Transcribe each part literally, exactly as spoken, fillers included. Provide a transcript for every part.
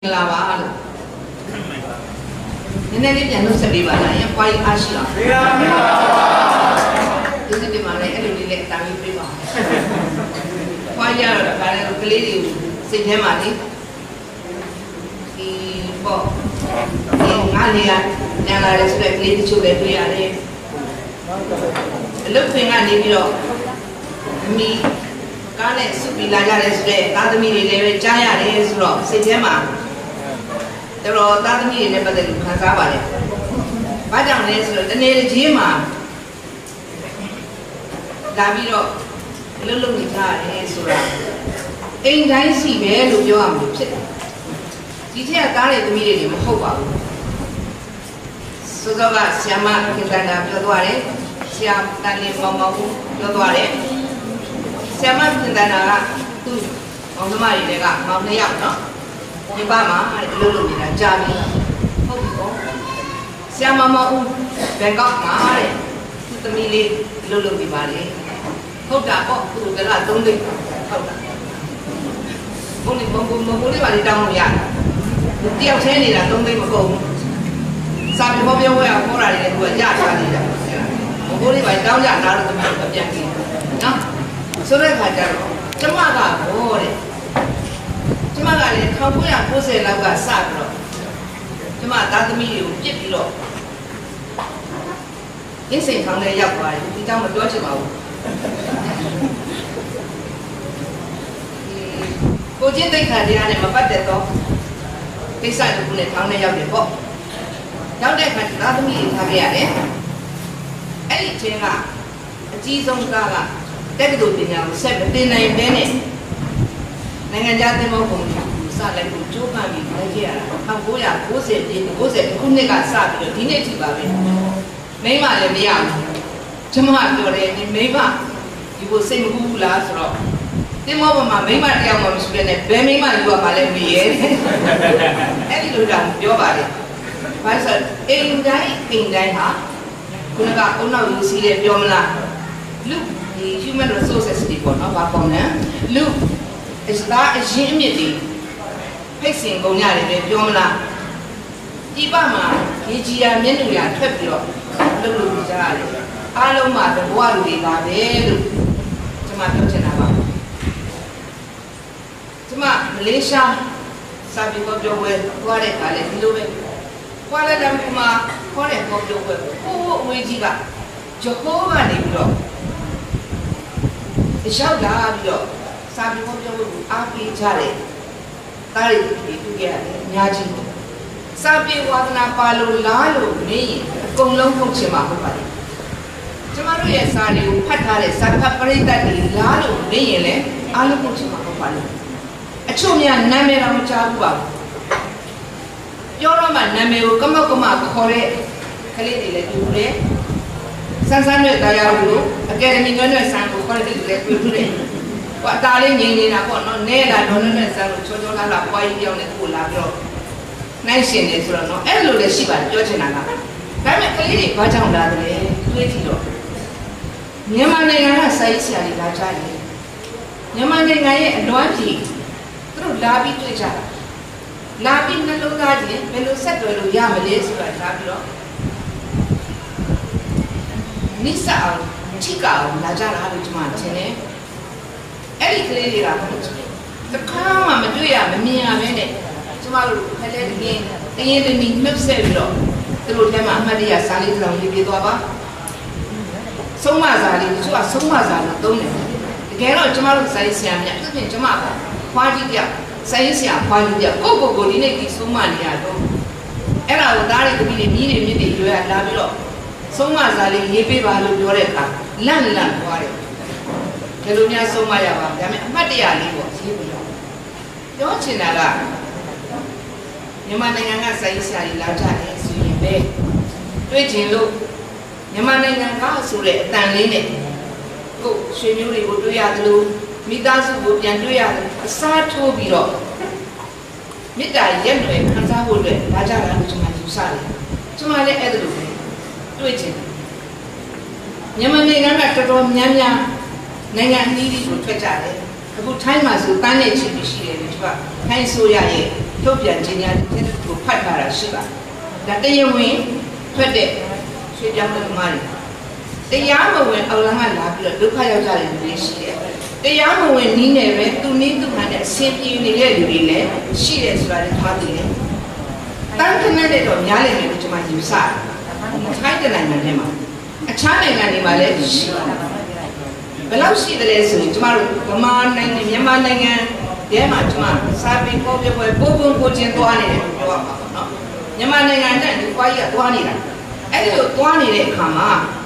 La va nene ni piano se viva la ya kwai ashila ini di mana ini di lek tangi priva kwai ya ro ka le ro kle di sit the ma ni di po ni nga le ya nya la le so le kle di chu be twi ya le lu phin ga ni pi ro mi ka ne su pi la ja le so le ta thami ni le be ja ya le so ro sit the ma Pero tadi ni ini pada luka sabar ya. Padang ni sudah, dan ni jema. Tapi lo, lalu ni kan ni sudah. Enggak sih belu jawab tu. Jika ada tu miri ni mahu apa? Sudah siapa kita nak berdoa ni, siapa tadi mau mau berdoa ni, siapa kita nak tu mau semari ni kan, mau ni apa no? Ni bama, lulu ni dah jadi. Siapa mau bengkok mana? Kita milih lulu di mana? Kau dah kok tu dah tunggu. Kau dah. Boleh boleh boleh balik dalam ya. Tiap saya ni dah tunggu macam. Sampai kau biar saya kau ada ni dua jam sekali dah. Boleh balik dalam ya, naruh tu macam macam ni. Nah, sudah kajar. Cuma tak boleh. Cuma kali kau punya proses lagu asal lo. Cuma tak demi you, jadi lo. Ini sekarang ni ya kau, kita mau jual cuma. Kau jadi kerja ni apa tu? Kisah tu punya sekarang ni ya kau. Kau dah kerja tak demi kerja ni. Eh, cina, cijong kala, tak tu punya, sebenarnya ni ni. Dengan jatuh mau pun, salah itu cuma ni aja. Kamu ya, khusus di khusus kau ni kan sahaja, di ni tiba ni. Memang le dia, cuma tu le ni memang ibu sembuh lah soro. Ni mau mama memang dia mau sudah ni, memang ibu malam ni. Eh itu dah jawab dia. Pasal enggak enggak ha, kuna kau kuna usi le jawab lah. Lu di human resources di pun apa pun ya, lu. Islah izin ni, pesen kau ni ada ni, jom lah. Tiba mah, kerja menu yang terpilih, lalu bicara. Alam mah terbuat di dalam, cuma tu cina apa? Cuma Malaysia, sabi kau jauh, kau ada kali dulu be. Kau ada dalam rumah, kau ada kau jauh, kau wajib tak? Jauh mana ni bro? InsyaAllah bro. Sabi ko jauh api cari, tarik itu dia nyaji. Sabi warna palu lalu ni, konglong kong cema ko pari. Cuma ru ya sari upat hari, sabha perita di lalu ni le, alu kong cema ko pari. Acumnya nama ramu cawa. Jorang mana nama u kamu kamu kore, kali ni le dulu. Sansan ni daya dulu, akademi ni ni sangu kore di dulu dulu. Wah tali ni ni nak kau no nela no no selalu cuci la la kuai dia ni pula bro. Nai sih ni suruh no, eh lu le siapa cuci nak? Kami kali ni baca unda tu le, tu itu. Nyaman ni ngah saya siapa baca ni. Nyaman ni ngah dua ji, terus labi tu cara. Labi nak lu gaji, melu set lu ya melu suruh labi lo. Nisa, cika, najar halu cuma cene. Eli kleri lah macam ni. Sekarang macam tu ya, memang apa ni? Cuma lu kleri ni, ini tu ni mesti sebelum. Terus dia mah dia sali dalam ni itu apa? Semua sali, cuma semua sali tu ni. Kalau cuma lu saya siapnya, tu ni cuma apa? Kuali dia, saya siap kuali dia. Kau kau kau ni ni semua ni ada. Era lu dari tu ni ni ni ni tu ya, dah bilo. Semua sali ni baru jual tak, lan lan kuali. Kalau ni semua ya bang, kami mati ya ni buat sih punya. Jauh cina lah. Nyaman dengan saya sehari lajar ni suyi be. Tuh cilo. Nyaman dengan kau sulit tangan ni. Kau suyi ni buat ya dulu. Minta subuh yang tu ya satu biro. Minta yang tu kan sahur tu lajar lah cuma susah. Cuma ni ada dulu. Tuh cina. Nyaman dengan kau terus nyamnya. Nengan diri pun kerja deh, အခုထိုင်းမှာဆိုတန်းနဲ့ချီပြီးရှိတယ်လေသူကထိုင်းဆိုရရဲ့ထုတ်ပြန်ခြင်းများတဲ့သူဖတ်ထားတာရှိပါဒါတရားဝင်ထွက်တဲ့ရွှေပြောင်းတဲ့မားတွေတရားမဝင်အောင်လန်းကလာပြီးတော့ဒုက္ခရောက်ကြတဲ့လူတွေရှိတယ်တရားမဝင်နီးနေပဲသူနည်းသူမှန်တဲ့အဆင်ပြေနေတဲ့လူတွေလည်းရှိတယ်ဆိုတာလည်းထားသိတယ်တန်းခနဲ့တော့များလိမ့်မယ်လို့ကျွန်မယူဆတယ်ထိုင်းတဲ့နိုင်ငံထဲမှာအခြားနိုင်ငံတွေမှာလည်းရှိတယ်ဘယ်လောက်ရှိတယ်ဆိုရင်ကျမတို့ဗမာနိုင်ငံမြန်မာနိုင်ငံထဲမှာကျမစာပေပေါ်ပြပွဲပုံပုံကိုချင်းသွားနေတယ်ပြောရမှာပေါ့နော်မြန်မာနိုင်ငံနဲ့ဒီကွာကြီးကသွားနေတာအဲ့ဒီလိုသွားနေတဲ့အခါမှာ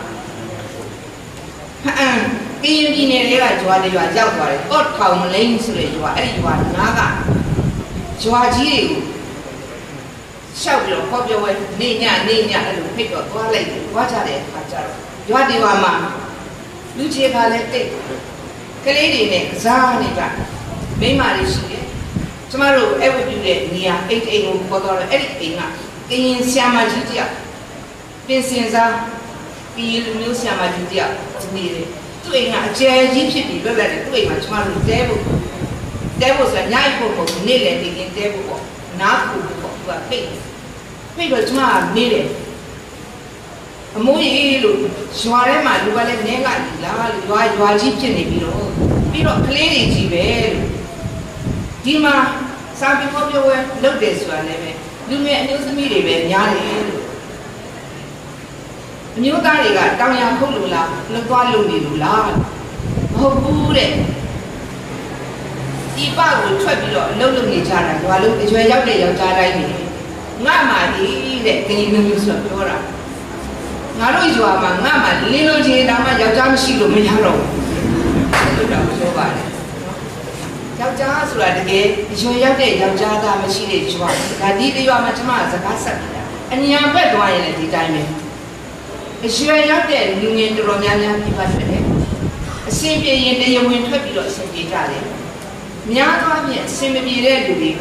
ဟမ်ကရင်ပြည်နယ်တွေကဂျွာတွေရွာရောက်သွားတယ်ကော့ထောင်မလိန်ဆိုတဲ့ဂျွာအဲ့ဒီဂျွာနားကဂျွာကြီးတွေကိုရှောက်ပြီးတော့ပေါ်ပြပွဲနေညနေညအဲ့လိုဖိတ်တော့သွားလိုက်တယ်သွားကြတဲ့အခါကျတော့ဂျွာတွေရွာမှာလူကြီးကလည်းတိတ်ကလေးတွေနဲ့ကစားနေကြမိန်းမတွေရှိတယ်ကျမတို့အဲ့ဝပြူတဲ့နေရာအိတ်အိမ်ကိုပေါ်တော့အဲ့ဒီအိမ်ကကရင်ဆရာမကြီးတယောက်ပင်စင်စားကရင်လူမျိုးဆရာမကြီးတယောက်နေတယ်သူ့အိမ်ကအကျယ်ကြီးဖြစ်ပြီးလွတ်လပ်တယ်သူ့အိမ်မှာကျမတို့တဲဖို့တဲဖို့ဆိုတာညိုက်ဖို့ပေါ့နေ့လည်နေရင်တဲဖို့ပေါ့နားဖို့ပေါ့သူကဖိတ်ဖိတ်တော့ကျမကနေတယ်အမိုးကြီးလို့ရွာထဲမှာလူကလည်းနဲကလာရွာရွာကြီးဖြစ်နေပြီးတော့ပြီးတော့ကလေးတွေကြီးပဲလို့ဒီမှာစာပေဟောပြောပွဲလုပ်တယ်ဆိုတာလည်းပဲလူငယ်အမျိုးသမီးတွေပဲများတယ်လို့အမျိုးသားတွေကတောင်ရခုတ်လို့လားလွတ်သွားလို့နေလို့လားမဟုတ်ဘူးတဲ့ဒီပကိုထွက်ပြီးတော့အလုပ်လုပ်နေကြတာရွာလုံးအရွယ်ရောက်တဲ့ယောက်ျားတိုင်းနေငါမှဒီတဲ့ကလေးမျိုးဆိုပြောတာငါတို့ရွာမှာငါမှလင်းလုံးချင်းတောင်မှယောက်ျားမရှိလို့မရတော့ဘူးလို့တော့ပြောပါတယ်ယောက်ျားဆိုတာတကယ်ရွယ်ရောက်တဲ့ယောက်ျားသားမရှိတဲ့ရွာဒါဒီရွာမှာကျမကစကားဆက်နေတာအညာဘက်သွားရင်လည်းဒီတိုင်းပဲအရွယ်ရောက်တဲ့လူငယ်တော်တော်များများပြပါထွက်တယ်အစင်ပြေရင်တရားဝင်ထွက်ပြီးတော့အစင်ပြေကြတယ်များသောအားဖြင့်အစင်မပြေတဲ့လူတွေက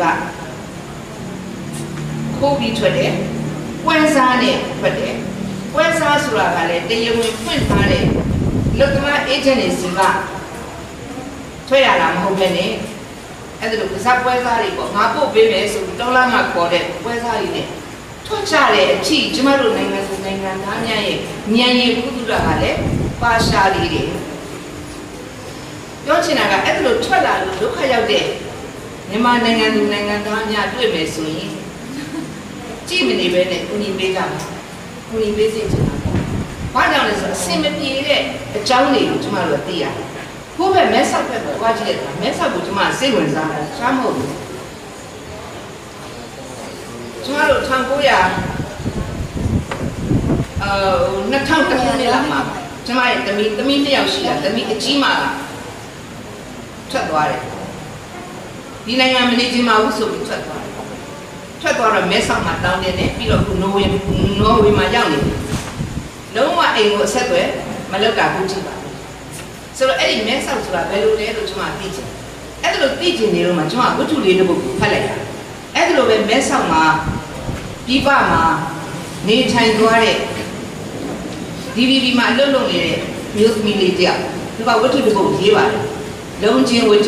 ခိုးပြီးထွက်တယ်ပွဲစားနဲ့ထွက်တယ်ပွဲစားဆိုတာကလည်းတရားဝင်ဖွင့်ထားတဲ့လူသမားအေဂျင့်တွေစီကထွက်ရတာမဟုတ်ပဲနဲ့အဲ့ဒါလိုကစားပွဲစားတွေပေါ့ငါပို့ပေးမယ်ဆိုပြီးတောင်းလာမှခေါ်တဲ့ပွဲစားတွေနဲ့ထွက်ကြတဲ့အထိကျမတို့နိုင်ငံသူနိုင်ငံသားများရဲ့ဉာဏ်ရည်ကုသတာကလည်းပါရှားလေးတွေပြောချင်တာကအဲ့ဒါလိုထွက်လာလို့ဒုက္ခရောက်တဲ့မြန်မာနိုင်ငံသူနိုင်ငံသားများတွေ့မယ်ဆိုရင်ကြည့်မနေပဲနဲ့ကိုကြီးပေးကြပါကိုကြီးပေးစေချင်တာပေါ့ဘာကြောင့်လဲဆိုတော့အစင်မပြေတဲ့အကြောင်းတွေကိုကျမတို့သိရတယ်ဘိုးဘက်မဲဆောက်ဘက်ကိုသွားကြည့်ရတာမဲဆောက်ကိုကျမစိတ်ဝင်စားတာရှားမဟုတ်ဘူးကျမတို့၁၉၀၀အာ၂၀၀၁ခုနှစ်လောက်မှာကျမရဲ့သမီးသမီးနှစ်ယောက်ရှိတာသမီးအကြီးမကထွက်သွားတယ်ဒီနိုင်ငံမနေချင်ပါဘူးဆိုပြီးထွက်သွားတယ်ထွက်သွားတော့မဲဆောက်မှာတောင်းတင်တယ်ပြီးတော့ခုနော်ဝေနော်ဝေမှာရောက်နေတယ်လုံးဝအိမ်ကိုအဆက်အသွယ်မလုပ်တာဘူးကြည့်ပါဆိုတော့အဲ့ဒီမဲဆောက်ဆိုတာဘယ်လိုလဲလို့ကျွန်မသိချင်အဲ့ဒါလိုသိချင်နေတော့မှကျွန်မဝတ္ထုလေးတစ်ပုဒ်ဖတ်လိုက်တာအဲ့ဒါလိုပဲမဲဆောက်မှာပြပမှာနေထိုင်သွားတဲ့ ဒီ ဗီ ဗီ မှာအလုပ်လုပ်နေတဲ့မျိုးသမီးလေးတယောက်သူကဝတ္ထုတစ်ပုဒ်ရေးပါတယ်လုံးချင်းဝတ္ထု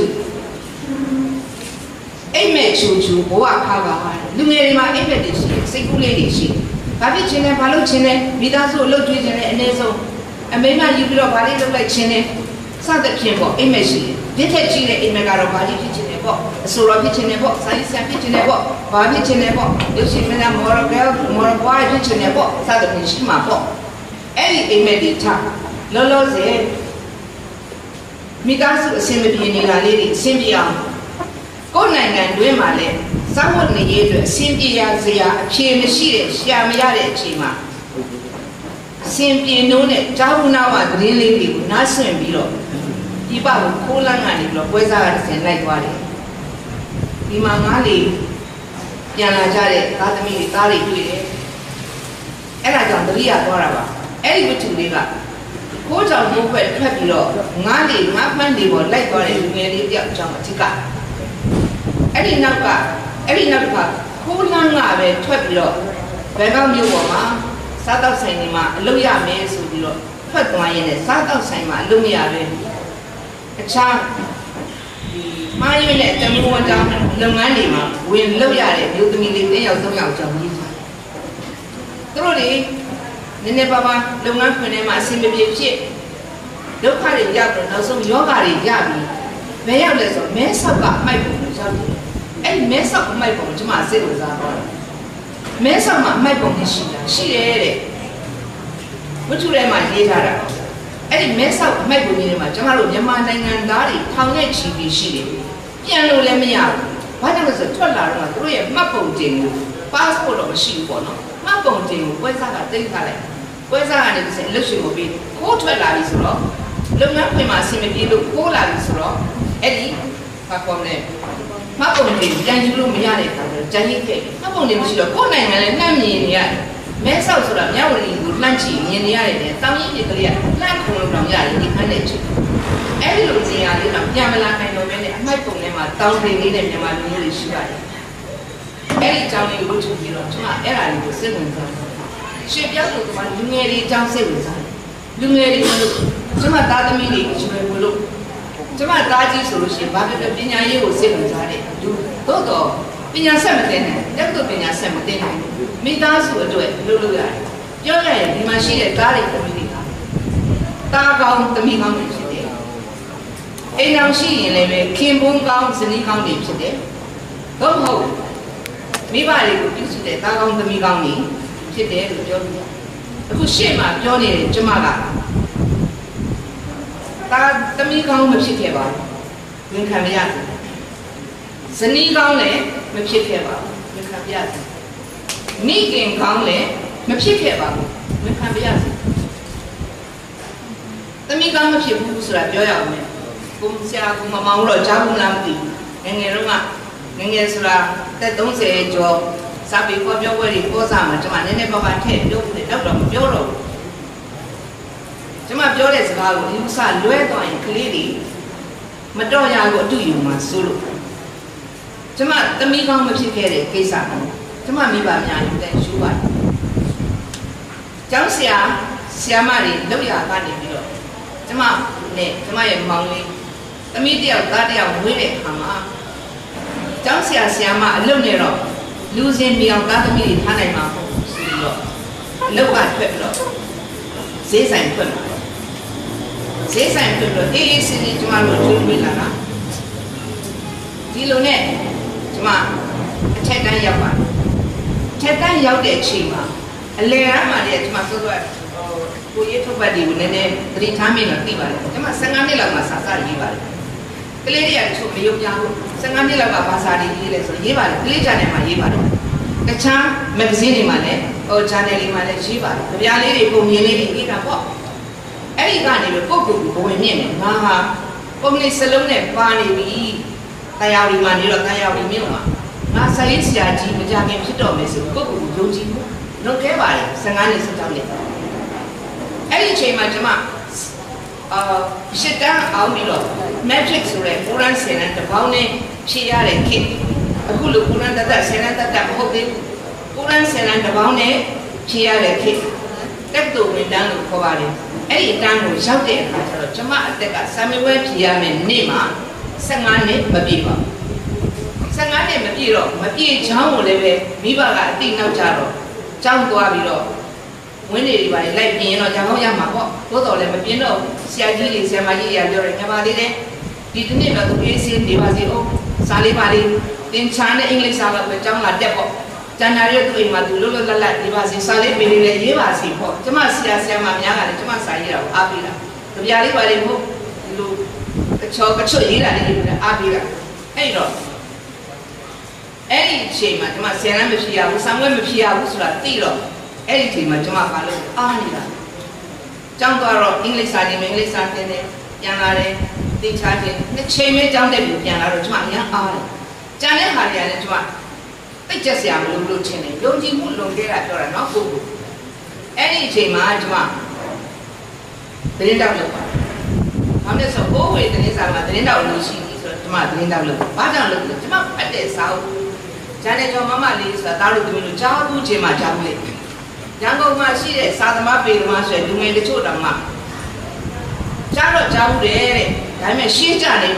အိမ်မက်ချူချူဘဝခါပါလူငယ်တွေမှာအိမ်မက်တွေရှိစိတ်ကူးလေးတွေရှိဘာဖြစ်ချင်းလဲဘာလို့ချင်းလဲမိသားစုအလုပ်ကျွေးခြင်းလဲအနည်းဆုံးအမေမယူပြီးတော့ဘာလေးလုပ်လိုက်ချင်းလဲစသဖြင့်ပေါ့အိမ်မက်ရှိတယ်ဒီထက်ကြီးတဲ့အိမ်မက်ကတော့ဘာကြီးဖြစ်ချင်းလဲပေါ့အဆိုတော်ဖြစ်ချင်းလဲပေါ့စာရေးဆရာဖြစ်ချင်းလဲပေါ့ဘာဖြစ်ချင်းလဲပေါ့ရုပ်ရှင်မင်းသားမော်ရကဲမော်ရဘွားဖြစ်ချင်းလဲပေါ့စသဖြင့်ရှိမှာပေါ့အဲ့ဒီအိမ်မက်တွေထားလောလောဆယ်မိသားစုအဆင်မပြေနေတာလေးတွေအဆင်ပြေအောင်ကိုယ်နိုင်ငံတွင်းမှာလဲစောင့်ဝတ်နေရေးအတွက်အဆင်ပြေရစရာအဖြေမရှိတဲ့ရှာမရတဲ့အချိန်မှာအဆင်ပြေနိုးနဲ့ကြောင်းနာဝသတင်းလေးတွေကိုနားဆင်ပြီးတော့ဒီပကိုခိုးလန်းကနေပြီးတော့ပွဲစားကတစ်ဆင်လိုက်သွားတယ်ဒီမှာငါးလေးပြန်လာကြတဲ့သားသမီးတွေသားတွေတွေ့တယ်အဲ့ဒါကြောင့်တတိယသွားတာပါအဲ့ဒီဝတ္ထုလေးကကိုးကြောင့်မိုးခွက်ထွက်ပြီးတော့ငါးလေးငါးဖန်းတွေပေါ်လိုက်သွားတဲ့လူငယ်လေးတယောက်အကြောင်းအထက်ကအဲ့ဒီနောက်ကအဲ့ဒီနောက်ကခိုးလန်းကပဲထွက်ပြီးတော့ဘယ်ကောင်မျိုးပေါ်မှာစားတောက်ဆိုင်တွေမှာအလုပ်ရမယ်ဆိုပြီးတော့ထွက်သွားရင်းနဲ့စားတောက်ဆိုင်မှာအလုပ်မရပဲအခြားမာယွန်းနဲ့တမူဝန်ကြောင့်လုပ်ငန်းတွေမှာဝင်လောက်ရတဲ့မျိုးသမီးလေးတစ်ယောက်သုံးယောက်ကြောင့်ကြီးတာသူတို့တွေနည်းနည်းပါးပါးလုပ်ငန်းခွင်ထဲမှာအဆင်မပြေဖြစ်ဒုက္ခတွေရောက်တော့နောက်ဆုံးယောဂတွေရပြီဘယ်ရောက်လဲဆိုမဲဆောက်ကအမိုက်ပုံကိုရောက်တယ်အဲ့ဒီမဲဆောက်အမိုက်ပုံကိုကျွန်မစိတ်ဝင်စားတော့မဲဆောက်မှာအမိုက်ပုံကြီးရှိတာရှိတယ်တဲ့ဝတ္ထုထဲမှာရေးထားတာအဲ့ဒီမဲဆောက်အမိုက်ပုံကြီးတွေမှာကျွန်တော်တို့မြန်မာနိုင်ငံသားတွေထောင်နဲ့ချီပြီးရှိတယ်ပြန်လို့လည်းမရဘူးဘာကြောင့်လဲဆိုထွက်လာတော့သူတို့ရဲ့မှတ်ပုံတင်ကို passport တော့မရှိဘူးပေါ့နော်မှတ်ပုံတင်ကိုပွဲစားကတင်ထားလိုက်ပွဲစားကနေတစ်စက်လှုပ်ရှင်ကိုပြီးခိုးထွက်လာပြီဆိုတော့လုပ်ငန်းခွင်မှာအဆင်မပြေလို့ခိုးလာပြီဆိုတော့အဲ့ဒီဘာပေါ်လဲမှတ်ပုံတင်ပြန်ယူလို့မရတဲ့အခါကျတော့ကြံရစ်ခဲ့မှတ်ပုံတင်မရှိတော့ကိုယ်နိုင်ငံလည်းနှမ်းမြင်နေရတယ်မဲဆောက်ဆိုတာမြဝတီကိုလှမ်းကြည့်မြင်နေရတယ်တဲ့တောင်ကြီးပြည်ကလေးကလှမ်းခုံလို့တောင်ရတယ်ဒီခန်းနဲ့ချစ်အဲ့ဒီလိုနေရာလေးတော့ပြန်မလာနိုင်တော့ဘဲနဲ့အမိုက်ပုံထဲမှာတောင်ပင်လေးနဲ့မြန်မာလူမျိုးတွေရှိပါတယ်အဲ့ဒီအကြောင်းလေးကိုချုပ်ပြီးတော့ကျွန်မအဲ့ဒါလေးကိုစိတ်ဝင်စားတယ်ရှင်းပြလို့ကလူငယ်တွေအကြောင်းစိတ်ဝင်စားတယ်လူငယ်တွေလို့ကျွန်မသားသမီးတွေကျွေးဘူးလို့ကျွန်မသားကြီးဆိုလို့ရှိရင်ဘာဖြစ်လဲပညာရေးကိုစိတ်ဝင်စားတယ်လူတော့တော့ပညာဆက်မသိနိုင်တက်တော့ပညာဆက်မသိနိုင်မိသားစုအတွက်လုပ်လို့ရတယ်ပြောရရင်ဒီမှာရှိတဲ့သားတွေသမီးတွေကသားကောင်းသမီးကောင်းတွေဖြစ်တယ်အိမ်အောင်ရှိရင်လည်းပဲခင်ပွန်းကောင်းဇနီးကောင်းတွေဖြစ်တယ်သို့မဟုတ်မိဘတွေကိုပြုစုတဲ့သားကောင်းသမီးကောင်းတွေဖြစ်တယ်လို့ပြောလို့အခုရှေ့မှာပြောနေတယ်ကျမကသားသမီးကောင်းမဖြစ်ခဲ့ပါဘူးဝန်ခံရစေဇနီးကောင်းလည်းမဖြစ်ခဲ့ပါဘူးဝန်ခံရစေမိခင်ကောင်းလည်းမဖြစ်ခဲ့ပါဘူးဝန်ခံရစေသမီးကောင်းမဖြစ်ဘူးဆိုတာပြောရအောင်မယ်ကိုဆရာကမမောင်တော့ကြားဘူးလားမသိဘူးငငယ်တော့ကငငယ်ဆိုတာတက်သုံးဆယ်ကျော်စာပေပေါ်ပြောပွဲတွေပေါ်စားမှာကျွန်မနည်းနည်းပါးပါးထည့်ပြောတယ်တော့တော့မပြောတော့ဘူးကျွန်မပြောတဲ့စကားကိုဒီဥစ္စာလွဲသွားရင်ကလေးတွေမတော်ရကိုအတူယူမှာစိုးလို့ကျွန်မသမီးကောင်းမဖြစ်ခဲ့တဲ့ကိစ္စကိုကျွန်မမိဘများယူတဲ့ယူပါတယ်ကျောင်းဆရာဆရာမတွေလောက်ရကနေပြီးတော့ကျွန်မနဲ့ကျွန်မရဲ့မောင်လေးသမီးတယောက်သားတယောက်ဝေးတဲ့အခါမှာကျောင်းဆရာဆရာမအလုပ်နဲ့တော့လူစင်မြောင်သားသမီးတွေထားနိုင်မှာမဟုတ်ဘူးဆိုပြီးတော့အလုပ်ကထွက်ပြီးတော့ဈေးဆိုင်ထွက်လာဈေးဆိုင်ထွက်ပြီးတော့အေးအေးစင်းစင်းကျွန်မတို့ကျွေးမိလာတာဒီလိုနဲ့ကျွန်မအထက်တန်းရောက်ပါတယ်အထက်တန်းရောက်တဲ့အချိန်မှာအလယ်ကမှလည်းကျွန်မစိုးစိုးကိုရေးထုတ်ပတ်တွေကိုနည်းနည်းသတိထားမိမှသိပါတယ်ကျွန်မဆယ်ငါးနှစ်လောက်မှစာစာရေးပါတယ်ကလေးတွေကတချို့မယုံကြဘူးဆယ်ငါးနှစ်လောက်ကဘာစာတွေရေးလဲဆိုရေးပါတယ်ကလေးဂျာနယ်မှာရေးပါတယ်တခြားမဂ္ဂဇင်းတွေမှာလည်းဟိုဂျာနယ်တွေမှာလည်းရေးပါတယ်ကြပြားလေးတွေပုံမြင်လေးတွေရေးတာပေါ့အဲ့ဒီကနေပြီးပုတ်ပုတ်ဘဝင်မြင့်နေငါဟာပုံလေးစလုံးနဲ့ပါနေပြီတရားရီမှာနေတော့တရားရီမြင့်မှာငါစာရေးဆရာကြီးမကြခင်ဖြစ်တော့မယ်ဆိုပုတ်ပုတ်ယုံကြည်မှုလုပ်ခဲ့ပါတယ်ဆယ်ငါးနှစ်ဆက်ကြောင်းလေးအဲ့ဒီအချိန်မှာကျွန်မအာရှစ်တန်းအောင်ပြီးတော့ matrix ဆိုတဲ့ကိုရန်ဆယ်တန်းတစ်ပေါင်းနဲ့ဖြည့်ရတဲ့ခေတ်အခုလိုကိုရန်တသက်ဆယ်တန်းတသက်မဟုတ်သေးဘူးကိုရန်ဆယ်တန်းတစ်ပေါင်းနဲ့ဖြည့်ရတဲ့ခေတ်တက်တူဝင်တန်းလို့ခေါ်ပါတယ်အဲ့ဒီအတန်းကိုရောက်တဲ့အခါကျတော့ကျွန်မအသက်ကဆာမီဝဲဖြည့်ရမယ်နေ့မှာဆယ်ငါးနှစ်မပြည့်ပါဘူးဆယ်ငါးနှစ်မပြည့်တော့မပြည့်ချောင်းကိုလည်းပဲမိဘကအတိနောက်ကြတော့ကျောင်းသွားပြီးတော့ဝင်းတွေတွေပါလိုက်ပြင်းတော့ကြောင်အောင်ရမှာပေါ့သို့တော်လည်းမပြင်းတော့ဆရာကြီးတွေဆရာမကြီးတွေပြောတယ်ငါပါသေးတယ်ဒီတစ်နေ့တော့သူအေးစင်းနေပါစေအောင်စာလေးပါလေးသင်ချာနဲ့အင်္ဂလိပ်စာကပဲကျောင်းလာတက်ပေါ့ကျန်တာရဲ့သူ့အိမ်မှာသူလွတ်လွတ်လပ်လပ်နေပါစေစာလေးပေးလေးလည်းရေးပါစေပေါ့ကျမဆရာဆရာမများကလည်းကျမစာရေးတာကိုအားပေးတာကြပြားလေးပါလေးမဟုတ်ဒီလိုအချောကချွတ်ရေးတာလေးတွေအားပေးတာအဲ့တော့အဲ့ဒီအချိန်မှာကျမဆယ်တန်းမဖြစ်ရဘူးဆံွဲမဖြစ်ရဘူးဆိုတာသိတော့အဲ့ဒီအချိန်မှာကျွန်မပါလို့အားနေတာကျောင်းသွားတော့အင်္ဂလိပ်စာတင်အင်္ဂလိပ်စာတင်တယ်ပြန်လာတယ်သင်ချာတင်နှစ်ချိန်ပဲကျောင်းတက်ပြီးပြန်လာတော့ကျွန်မအရင်အားတယ်ကျန်တဲ့ဟာတွေကလည်းကျွန်မသိကျက်စရာမလိုလို့ထင်တယ်ယုံကြည်မှုလွန်ခဲ့တာပြောတာနော်ကိုကိုအဲ့ဒီအချိန်မှာကျွန်မသတင်းတောက်လုပ်ပါတယ်ဘာလို့လဲဆိုတော့ဘိုးဝေသတင်းစာမှာသတင်းတောက်လို့ရှိပြီဆိုတော့ကျွန်မသတင်းတောက်လုပ်ဘာကြောင့်လုပ်လဲကျွန်မဖတ်တဲ့စာအုပ်ဂျာနယ်ကျော်မမလေးဆိုတာတားလို့သမီးတို့ကြားဘူးချင်းမှကြားဘူးလေရန်ကုန်မှာရှိတဲ့စာသမားပေသမားဆိုတဲ့လူငယ်တချို့တောင်မှကြားတော့ကြားဘူးတယ်တဲ့ဒါပေမဲ့ရှင်းကြတယ်လို့မ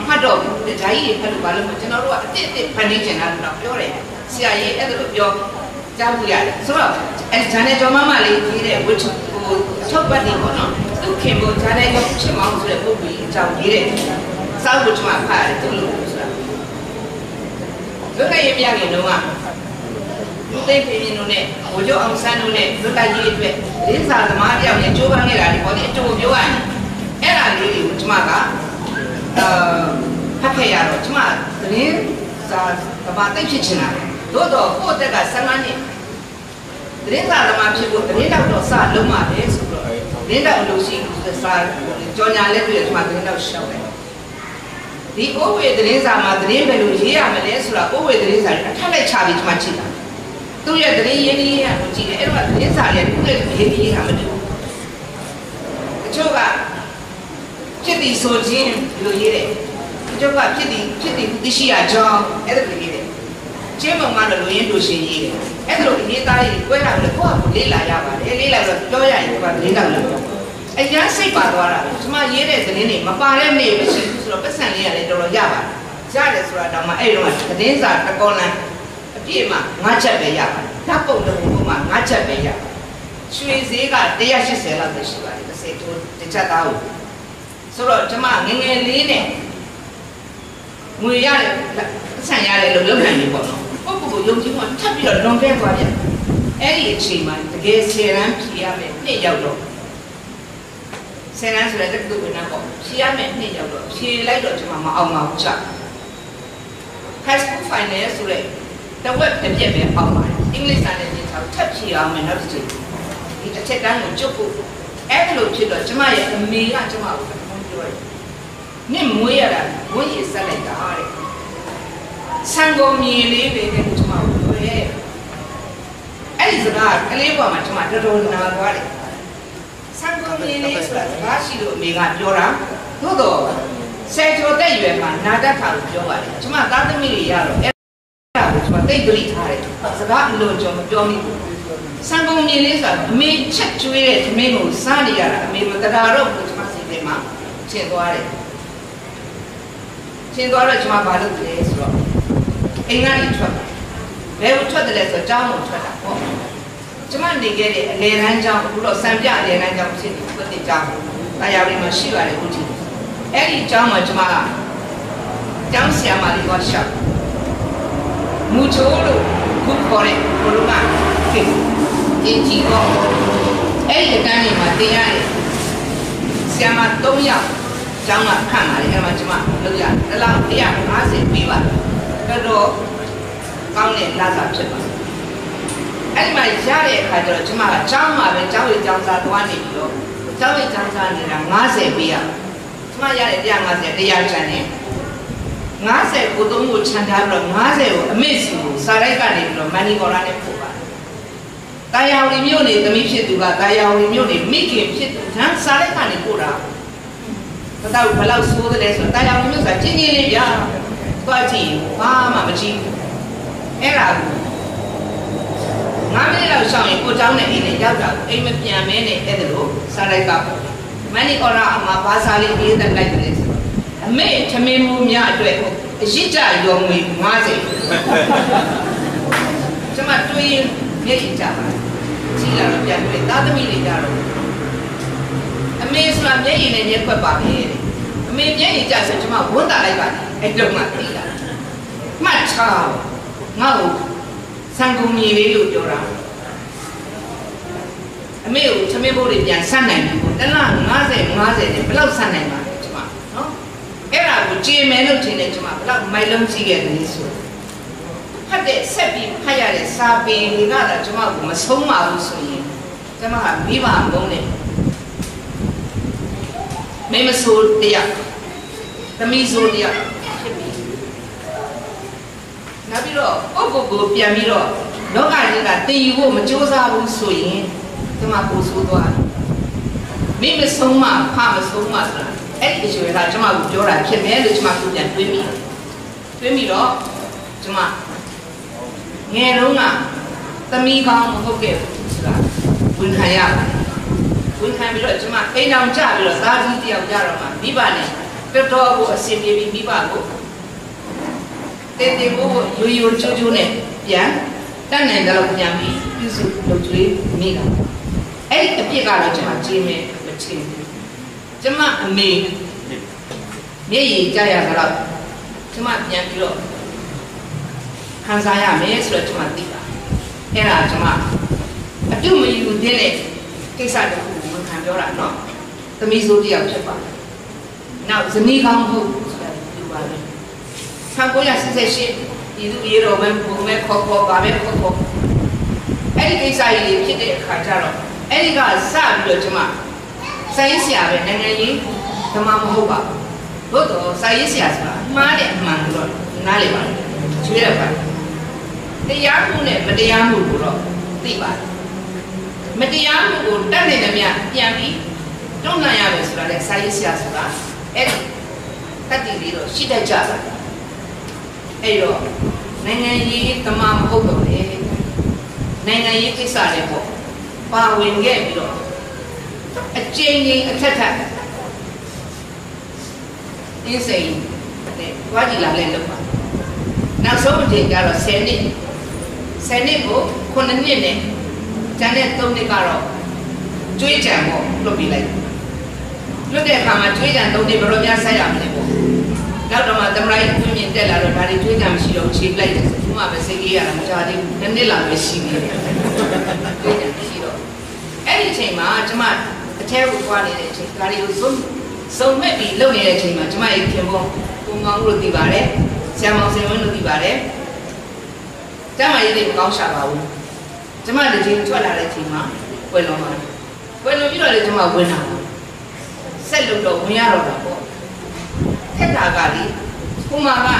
မှတ်တော့ဘူးဂျာကြီးတွေဖတ်လို့ဘာလို့မကျွန်တော်တို့ကအစ်စ်ဖန်နေကျင်တာတော့ပြောတယ်ဆရာကြီးအဲ့ဒါလိုပြောကြားလို့ရတယ်ဆိုတော့အဲ့ဂျာနယ်ကျော်မမလေးရေးတဲ့ဝတ်ဟိုအထုပ်ပတ်နေပေါ့နော်သူခင်ဖို့ဂျာနယ်ကျော်ချစ်မောင်ဆိုတဲ့ပုဂ္ဂိုလ်ကြီးအကြောင်းရေးတဲ့စောက်ကိုကျွန်မဖတ်ရတယ်သူလို့ဆိုတာလွတ်လပ်ရေးပြခင်တုန်းကလူသိဖေးပြင်းတို့နဲ့ဝကြအောင်ဆန်းတို့နဲ့လွတ်လပ်ရေးအတွက်ရင်းစာသမားတယောက်နဲ့ကြိုးပမ်းနေတာဒီပေါ်ဒီအတူပြောရရင်အဲ့ဒါလေးတွေကိုကျွန်မကအာဖတ်ခဲ့ရတော့ကျွန်မသတင်းစာသမားသိဖြစ်ချင်တာသို့တော့ကိုယ့်အသက်ကဆယ်၅နှစ်သတင်းစာသမားဖြစ်ဖို့သတင်းတောက်တော့စလုံးပါလေဆိုတော့သတင်းတောက်လို့ရှိရင်စာကြော်ညာလက်တွေ့ကျွန်မသတင်းတောက်ရှောက်တယ်ဒီအိုးဝေသတင်းစာမှာသတင်းပဲလို့ရေးရမလဲဆိုတာအိုးဝေသတင်းစာတွေအထက်လိုက်ချပြီးကျွန်မကြည့်တာသူ့ရဲ့သတင်းရင်းနှီးရကိုကြည့်တယ်အဲ့တော့သတင်းစာတွေသူ့ရဲ့ရေးရေးတာမတူဘူးအချို့ကဖြစ်ပြီးဆိုခြင်းလို့ရေးတယ်အချို့ကဖြစ်ပြီးဖြစ်ပြီးသိရှိရကြောင်းအဲ့ဒါလိုရေးတယ်ကျင်းမုံကတော့လူရင်းတူရှင်ရေးတယ်အဲ့ဒါလိုရေးသားရေးကိုယ်ကလည်းကိုယ့်အကူလေးလာရပါတယ်လေးလာတော့ပြောရရင်ကသတင်းတောက်လို့အကျန်းစိတ်ပါသွားတာကျွန်မရေးတဲ့သတင်းတွေမပါတဲ့နေ့မရှိဘူးဆိုတော့ပတ်စံလေးရတယ်တော်တော်ရပါတယ်ရတယ်ဆိုတာတော့မှအဲ့တော့သတင်းစာတစ်ကောလမ်းအပြည့်မှာငါးချက်ပဲရပါတယ်ဓာတ်ပုံတစ်ပုံမှာငါးချက်ပဲရပါတယ်ရွှေဈေးကone hundred eightyလောက်ပဲရှိပါတယ်တစ်စိတ်တို့တစ်ချက်သားကိုဆိုတော့ကျွန်မငငယ်လေးနဲ့ငွေရတယ်ပတ်စံရတယ်လို့လုပ်နိုင်ပြီပေါ့နော်ပုဂ္ဂိုလ်ကိုယုံကြည်မှုထပ်ပြီးတော့လွန်ခဲ့သွားပြန်အဲ့ဒီအချိန်မှာတကယ်ဆယ်ရန်ဖြေရမယ်နှစ်ရောက်တော့ဆယ်ရန်ဆိုတဲ့တက္ကသိုလ်ဝင်တော့ဖြေရမယ်နှစ်ရောက်တော့ဖြေလိုက်တော့ကျွန်မမအောင်ပါဘူးချ high school final ဆိုတဲ့တဝက်တစ်ပြက်ပဲအောင်ပါတယ်အင်္ဂလိပ်စာနဲ့သင်ထားထပ်ဖြေအောင်မယ်နောက်တစ်ချိန်ဒီတစ်ချက်တန်းကိုကျုပ်ဖို့အဲ့ဒါလို့ဖြစ်တော့ကျွန်မရဲ့အမေကကျွန်မကိုပြောတယ်နင့်မွေးရတာဝင်းရည်ဆက်လိုက်တာတဲ့ဆန်ကုန်မြေလေးပဲတဲ့ကျွန်မကိုပြောရဲအဲ့ဒီစကားကလေးပေါ်မှာကျွန်မတော်တော်နာသွားတယ်ဆန်ကုန်မြေလေးဆိုတာစကားရှိလို့အမေကပြောတာသို့တော့ဆယ်ကျော်တဲ့ရွယ်မှာနာတတ်တာကိုပြောပါတယ်ကျွန်မသားသမီးတွေရတော့အဲ့ဒါကိုကျွန်မသိတိထားတယ်စကားအလိုကျော်မပြောမိဘူးဆန်ကုန်မြေလေးဆိုတာအမေချက်ကျွေးတဲ့သမီးကိုစားနေရတာအမေမတရားတော့ဘူးကျွန်မစီစဉ်မှာရှင်းသွားတယ်ရှင်းသွားတော့ကျွန်မဘာလုပ်လဲဆိုတော့အိမ်ကနေထွက်ဘယ်ကိုထွက်တယ်လဲဆိုတော့ကျောင်းကိုထွက်တာပေါ့ကျွန်မနေခဲ့တဲ့အလေတန်းကျောင်းအခုတော့စံပြအလေတန်းကျောင်းဖြစ်နေပြီကျောင်းတရားရီမှာရှိပါတယ်အခုထိအဲ့ဒီကျောင်းမှာကျွန်မကကျောင်းဆရာမလေးကရှောက်မူချိုးလို့ခုခေါ်တဲ့ဘလိုကခေအင်ဂျီကောအဲ့ဒီတန်းနေမှာတင်ရတယ်ဆရာမသုံးယောက်ကျောင်းကခန့်ပါတယ်အဲ့မှာကျွန်မလုပ်ရတယ်တစ်လောက်one hundred fiftyပေးပါတယ်တော်တော်ကောင်းတဲ့လာစာဖြစ်ပါတယ်အဲ့ဒီမှာရတဲ့အခါကျတော့ကျွန်မကကျောင်းမှာပဲကျောင်းဝေကျောင်းသားသွားနေပြီးတော့ကျောင်းဝေကျောင်းသားနေတာfiftyပေးရကျွန်မရတဲ့one hundred fiftyတရားချန်နေfiftyကိုသုံးကိုခြံထားပြီးတော့fiftyကိုအမေ့စီကိုစာရိုက်ကနေပြီးတော့မန်နီကော်လာနဲ့ပို့ပါတယ်တာယာဝီမြို့နေသမီးဖြစ်သူကတာယာဝီမြို့နေမိခင်ဖြစ်သူဟမ်စာရိုက်ကနေပို့တာဘယ်တော့ဘယ်လောက်ဆိုးတယ်လဲဆိုတော့တာယာဝီမြို့ဆိုတာချင်းချင်းလေးပြသွားကြည့်ဘာမှမကြည့်အဲ့ဒါကိုငါးမိနစ်လောက်ရှောင်ရင်ကိုเจ้าနဲ့အိမ်နဲ့ရောက်တာအိမ်မပြန်မဲနဲ့အဲ့ဒါလို့စာရိုက်ကမန်နီကော်လာအမဘာစာလေးရေးတက်လိုက်တယ်ဆိုအမေထမင်းမှုများအတွက်အရစ်ကြရောငွေfiftyကျွန်မတွေးမျက်ရည်ကြပါကြီးလာတော့ပြန်တွေ့သားသမီးတွေကြတော့အမေဆိုတာမျက်ရည်နဲ့မျက်ခွက်ပါပဲအမေမျက်ရည်ကြဆိုကျွန်မဝန်တာလိုက်ပါတယ်အဲ့တော့မှသိလာမှတ်ချောင်းငါ့ကိုစံကုန်မြေလေးလို့ပြောတာအမေကိုသမင်းဘိုးတွေပြန်ဆက်နိုင်ပြီပေါ့တလားfifty fiftyနဲ့ဘယ်လောက်ဆက်နိုင်ပါလဲကျွန်မနော်အဲ့ဒါကိုကြေမယ်လို့ထင်တယ်ကျွန်မဘယ်လောက်မိုက်လုံးကြည့်ခဲ့တယ်ဆိုဖတ်တဲ့ဆက်ပြီးဖတ်ရတဲ့စာပင်တွေကတော့ကျွန်မကိုမဆုံးပါဘူးဆိုရင်ကျွန်မကမိဘမုန်းတယ်မိမဆိုးတရားသမီးဆိုးတရားဖြစ်ပြီနောက်ပြီးတော့ပုဂ္ဂိုလ်ကိုပြန်ပြီးတော့လောကကြီးကတည်ယူဖို့မကြိုးစားဘူးဆိုရင်ကျွန်မကိုဆိုးသွားမိမဆုံးမဖမဆုံးမဆိုတာအဲ့ဒီအရွယ်ကကျွန်မကိုပြောတာဖြစ်မယ်လို့ကျွန်မကိုပြန်တွေးမိတွေးမိတော့ကျွန်မငယ်တုန်းကသမီးကောင်းမဟုတ်ခဲ့ဘူးဆိုတာဝန်ခံရပါတယ်ဝန်ခံပြီးတော့ကျွန်မအိမ်အောင်ကြပြီးတော့သားကြီးတယောက်ကြတော့မှမိဘနဲ့တော်တော်ကိုအစီအပြေပြီးမိပါကိုတေတေကိုရိုးရိုးချိုးချိုးနဲ့ပြန်တတ်နိုင်တယ်လို့ပြန်ပြီးပြုစုလုပ်ကျွေးမိတာအဲ့ဒီအပြစ်ကတော့ကျွန်မကြီးမယ်မချင်းဘူးကျွန်မအမေမျက်ရည်ကြရကြတော့ကျွန်မပြန်ပြီးတော့ခံစားရမယ်ဆိုတော့ကျွန်မသိပါအဲ့ဒါကျွန်မအတုမယူသေးတဲ့ကိစ္စတစ်ခုကိုဝန်ခံပြောတာနော်သမီးစိုးတရားဖြစ်ပါတယ်နောက်ဇနီးကောင်းမှုဆိုတာပြောပါမယ်ဆံကိုရစစ်စစ်ရှိဒီလူရေတော်ပဲဘုံပဲခေါ်ခေါ်ပါပဲခေါ်ခေါ်အဲ့ဒီကိစ္စကြီးဖြစ်တဲ့အခါကျတော့အဲ့ဒီကစပြီးတော့ကျွန်မစာရေးဆရာပဲနိုင်ငံရေးဓမ္မမဟုတ်ပါဘူးတို့တော့စာရေးဆရာဆိုတာမှားတဲ့အမှန်လို့နားလည်ပါတယ်ချွေးရပါတရားမှုနဲ့မတရားမှုကိုတော့သိပါတယ်မတရားမှုကိုတတ်နိုင်တယ်များပြန်ပြီးတွန်းလှန်ရမယ်ဆိုတာလေစာရေးဆရာဆိုတာအဲ့ဒီတတ်တည်လေးတော့ရှိတတ်ကြပါတယ်အဲ့တော့နိုင်ငံရေးဓမ္မမဟုတ်တော့လေနိုင်ငံရေးကိစ္စတွေပေါ့ပါဝင်ခဲ့ပြီးတော့အကျဉ်းကြီးအထက်ထက်အင်းစိန်တဲ့တွားကြည့်လာလဲလို့ပါနောက်ဆုံးအချိန်ကျတော့ဆယ်နှစ်ဆယ်နှစ်ကိုခုနှစ်နှစ်နဲ့ကျန်တဲ့သုံးနှစ်ကတော့ကျွေးကြံပေါ့လွတ်ပြီးလိုက်လွတ်တဲ့အခါမှာကျွေးကြံသုံးနှစ်ဘယ်လိုများဆက်ရမလဲပေါ့နောက်တော့မှသမရိုင်းပြင်းပြင်းတက်လာတော့ဒါတွေကျွေးကြံမရှိတော့ခြေပလိုက်တယ်ဆိုမှပဲစိတ်ကြီးရတာမကြသေးဘူးတစ်နှစ်လောက်ပဲရှိနေတယ်ကျွေးကြံမရှိတော့အဲ့ဒီအချိန်မှာကျမအထဲကိုသွားနေတဲ့အချိန်ဒါတွေကိုစုံစုံမဲ့ပြီးလုပ်နေတဲ့အချိန်မှာကျမရဲ့ခင်ဗျကိုမောင်လို့သိပါတယ်ဆရာမောင်စင်ဝင်းလို့သိပါတယ်ကျမရေးတွေမကောင်းရှာပါဘူးကျမတည်းထွက်လာတဲ့အချိန်မှာပွဲလုံးမှာပွဲလုံးပြီးတော့လေကျမဝင်လာဆက်လို့တော့ဝင်ရတော့တာပေါ့ထက်တာကလေခုမှကငါ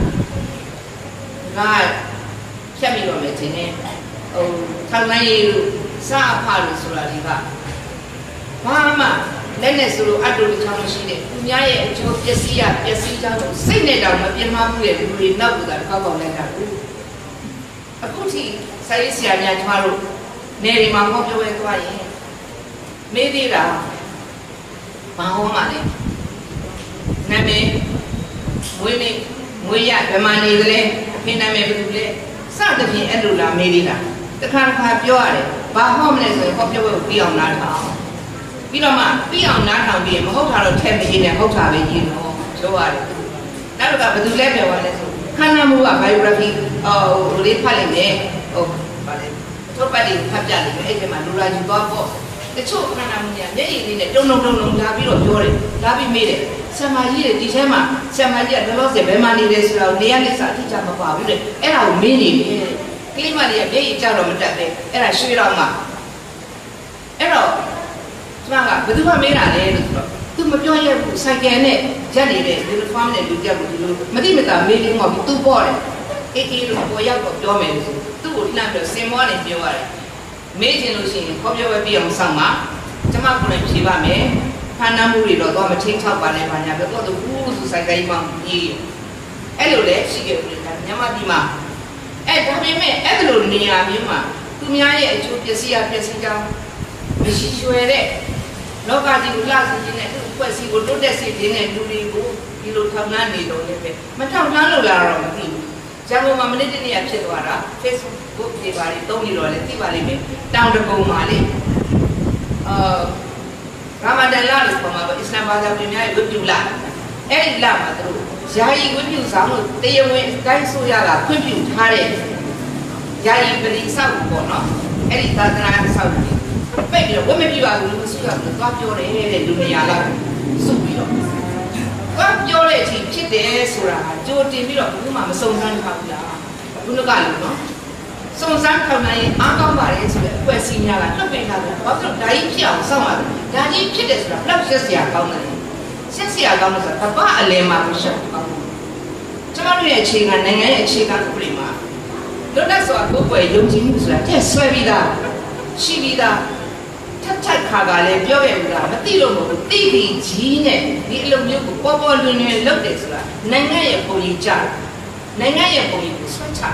ဖြတ်ပြီးတော့မယ်ခြင်းနဲ့ဟိုထောင်တိုင်းရေးလို့စားအဖလို့ဆိုတာဒီကဘာမှလက်နဲ့ဆိုလို့အတူတူချောင်းမရှိတဲ့သူများရဲ့အကျိုးပျက်စီးရပျက်စီးချောင်းကိုစိတ်နဲ့တောင်မပြင်းမမှုရဲ့လူတွေနောက်ကသာတစ်ခေါက်ပေါက်လိုက်တာဘူးအခုထိစာရေးဆရာများကျမတို့နေရီမှာဟောပြောရဲသွားရင်မေးသေးတာဘာဟောမှလဲနာမည်မွေးနေ့မွေးရဗမာနေကလေးအဖေနာမည်ဘယ်လိုလဲစသဖြင့်အဲ့လိုလာမေးသေးတာတခါတစ်ခါပြောရတယ်ဘာဟောမလဲဆိုရင်ဟောပြောဖို့ပြီးအောင်နားထောင်ပြီးတော့မှပြီးအောင်နားထောင်ပြီးမဟုတ်တာတော့ထည့်မရေးနဲ့ဟုတ်တာပဲရေးတော့ပြောရတယ်နောက်တော့ဘယ်သူလဲပြောပါလဲဆိုခန္ဓာမူက biography ဟိုလေးဖတ်လိုက်မယ်ဟိုဗာလဲထုတ်ပတ်တွေဖတ်ပြလိုက်မယ်အဲ့ဒီမှာလူလာယူသွားပေါ့တချို့ခန္ဓာမူညာမျက်ရည်လေးနဲ့တုံတုံတုံတုံလာပြီးတော့ပြောတယ်လာပြီးမေးတယ်ဆံမကြီးတွေဒီထဲမှာဆံမကြီးကဘယ်လိုစဘယ်မှာနေလဲဆိုတော့နေရာလိပ်စာအထိချမပါဘူးတဲ့အဲ့ဒါကိုမေးနေတယ်ကလေးမလေးကမျက်ရည်ကြတော့မတက်ပဲအဲ့ဒါရွှေတော့မှအဲ့တော့ကျမကဘယ်သူမှမေးတာလဲလို့ဆိုတော့သူမပြောရဘူးစိုက်ကယ်နဲ့ရက်နေတဲ့ဒီလိုဖမ်းနဲ့လူကြက်ကိုဒီလိုမတိမတာမေးလေးမှသူပေါ့တယ်အေးအေးလို့ပေါ်ရောက်တော့ပြောမယ်လို့သူ့ကိုလှမ်းပြီးစင်မောနေပြောရတယ်မေးချင်လို့ရှိရင်ခေါ်ပြောပဲပြအောင်ဆောင်ပါကျမကိုလည်းဖြေပါမယ်ဖမ်းနှမ်းမှုတွေတော့တော့မချင်းချောက်ပါနဲ့ပါညာပဲတော့သူဘူးဆိုစိုက်ကယ်ကြီးမှကြီးအဲ့လိုလဲရှိခဲ့ဘူးလေညမဒီမှာအဲ့ဒါပေမဲ့အဲ့လိုနေရာမျိုးမှာသူများရဲ့အကျိုးပစ္စည်းအပစ္စည်းကြောင့်မရှိရွယ်တဲ့လောကကြီးကိုလှစီခြင်းနဲ့သူ့ဖွဲ့စည်းကိုတိုးတက်စေခြင်းနဲ့လူတွေကိုဒီလိုထောက်နှမ်းနေတော့လည်းပဲမထောက်နှမ်းလို့လာတော့မသိဘူး။ဂျာမန်မှာမနစ်တနေ့ဖြစ်သွားတာ Facebook တွေပါလေတုံးနေတော့လည်းသိပါလိမ့်မယ်။တောင်တကုံမှာလေအာရာမဒန်လာလို့ခေါ်မှာပေါ့အစ္စလာမ်ဘာသာဝင်များရဲ့ဝတ်ပြုလာအဲ့ဒီလာမှာသူတို့ယာယီဝတ်ပြုဆောင်လို့တရားဝင်အတိုင်းဆိုရတာခွင့်ပြုထားတဲ့ယာယီပရိဆောက်ပေါ့နော်အဲ့ဒီသာသနာ့ဆောက်တယ်ပဲပြီးတော့ဝတ်မပြပါဘူးလို့ဆိုရလို့သွားပြောတယ်တဲ့လူနေရာလောက်စုပြီးတော့သွားပြောတဲ့အချိန်ဖြစ်တယ်ဆိုတာကြိုတင်ပြီးတော့ဘယ်သူမှမစုံစမ်းထားဘူးလားဘုနကလည်းနော်စုံစမ်းထောက်နိုင်ရင်အားကောင်းပါလေဆိုတဲ့အကွက်စီများကလွတ်ပေးထားတယ်ဘာလို့ဒါကြီးဖြစ်အောင်စောင့်ရတယ်ဒါကြီးဖြစ်တယ်ဆိုတာဘလောက်ရှက်စရာကောင်းတယ်ရှက်စရာကောင်းတယ်ဆိုတာတပတ်အလယ်မှာမရှက်ဘူးကောင်းတယ်ကျမတို့ရဲ့အခြေခံနိုင်ငံရဲ့အခြေခံဥပဒေမှာလွတ်လပ်စွာကိုယ်ပွေယုံကြည်မှုဆိုတာတက်ဆွဲပြီးသားရှိပြီးသားထက်ထက်ခါကလည်းပြောရဘူးလားမသိလို့မဟုတ်ဘူးသိပြီးကြီးနဲ့ဒီအလုပ်မျိုးကိုပေါ်ပေါ်လွင်လွင်လုပ်တယ်ဆိုတာနိုင်ငံရဲ့ပုံရိပ်ကြနိုင်ငံရဲ့ပုံရိပ်ကိုဆွတ်ချ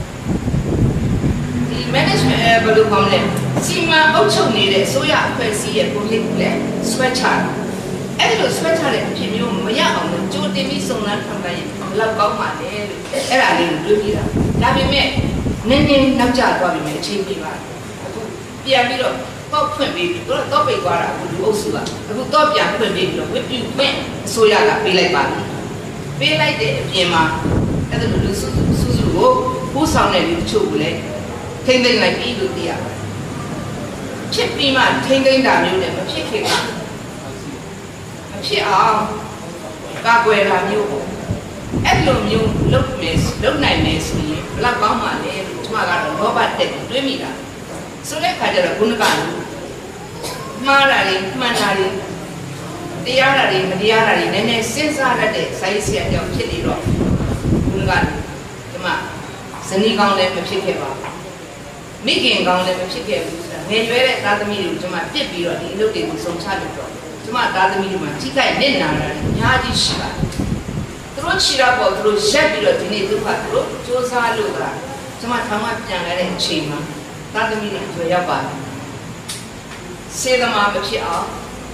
ဒီ management ဘယ်လိုခေါ်မလဲစီမံအုပ်ချုပ်နေတဲ့အစိုးရအဖွဲ့အစည်းရဲ့ပုံရိပ်ကိုလည်းဆွတ်ချအဲ့ဒီလိုဆွဲချတဲ့အဖြစ်မျိုးမရအောင်လို့ကြိုတင်ပြီးစုံစမ်းထောက်လိုက်ရင်ဘယ်လောက်ကောင်းပါလဲလို့အဲ့ဒါလေးကိုတွေးကြည့်တာဒါပေမဲ့နည်းနည်းနောက်ကျသွားပြီမဲ့အချိန်ပြပါအခုပြန်ပြီးတော့တော့ဖွင့်ပြီးပြီးတော့တော့ပိတ်သွားတာအခုလူအုပ်စုကအခုတော့ပြန်ဖွင့်ပြီးပြီးတော့ဝစ်ပြူဖွင့်အစိုးရကပေးလိုက်ပါပြီပေးလိုက်တဲ့အပြင်မှာအဲ့ဒါလူစုစုစုကိုပူးဆောင်တဲ့လူတချို့ကိုလည်းထိမ့်သိမ့်လိုက်ပြီးလို့သိရပါတယ်ဖြစ်ပြီးမှထိမ့်သိမ့်တာမျိုးနဲ့မဖြစ်ခင်ကမဖြစ်အောင်ကာကွယ်တာမျိုးပေါ့အဲ့လိုမျိုးလုပ်မယ်လုပ်နိုင်မယ်ဆိုရင်ဘယ်လောက်ကောင်းမှလဲလို့ကျွန်မကတော့လောဘတက်တွေးမိတာဆိုတဲ့ခါကျတော့ခုနကမှားတာတွေမှန်တာတွေတရားတာတွေမတရားတာတွေနည်းနည်းစဉ်းစားရတဲ့စာရေးဆရာကြောင့်ဖြစ်နေတော့ခုနကဒီမှာဇနီးကောင်းလည်းမဖြစ်ခဲ့ပါဘူးမိခင်ကောင်းလည်းမဖြစ်ခဲ့ဘူးဆိုတာငယ်ရွယ်တဲ့သားသမီးတွေကိုကျွန်မပြစ်ပြီးတော့ဒီအလုပ်တွေကိုစုံချလို့တော့ကျွန်မသားသမီးတွေမှာထိခိုက်နစ်နာတာအများကြီးရှိပါတယ်သူတို့ချီတော့ပေါ့သူတို့ရက်ပြီးတော့ဒီနေ့သူကသူတို့စူးစမ်းလို့ကကျွန်မထောင်မှပြန်လာတဲ့အချိန်မှာသားသမီးတွေဆိုရောက်ပါတယ်စေတမာမဖြစ်အောင်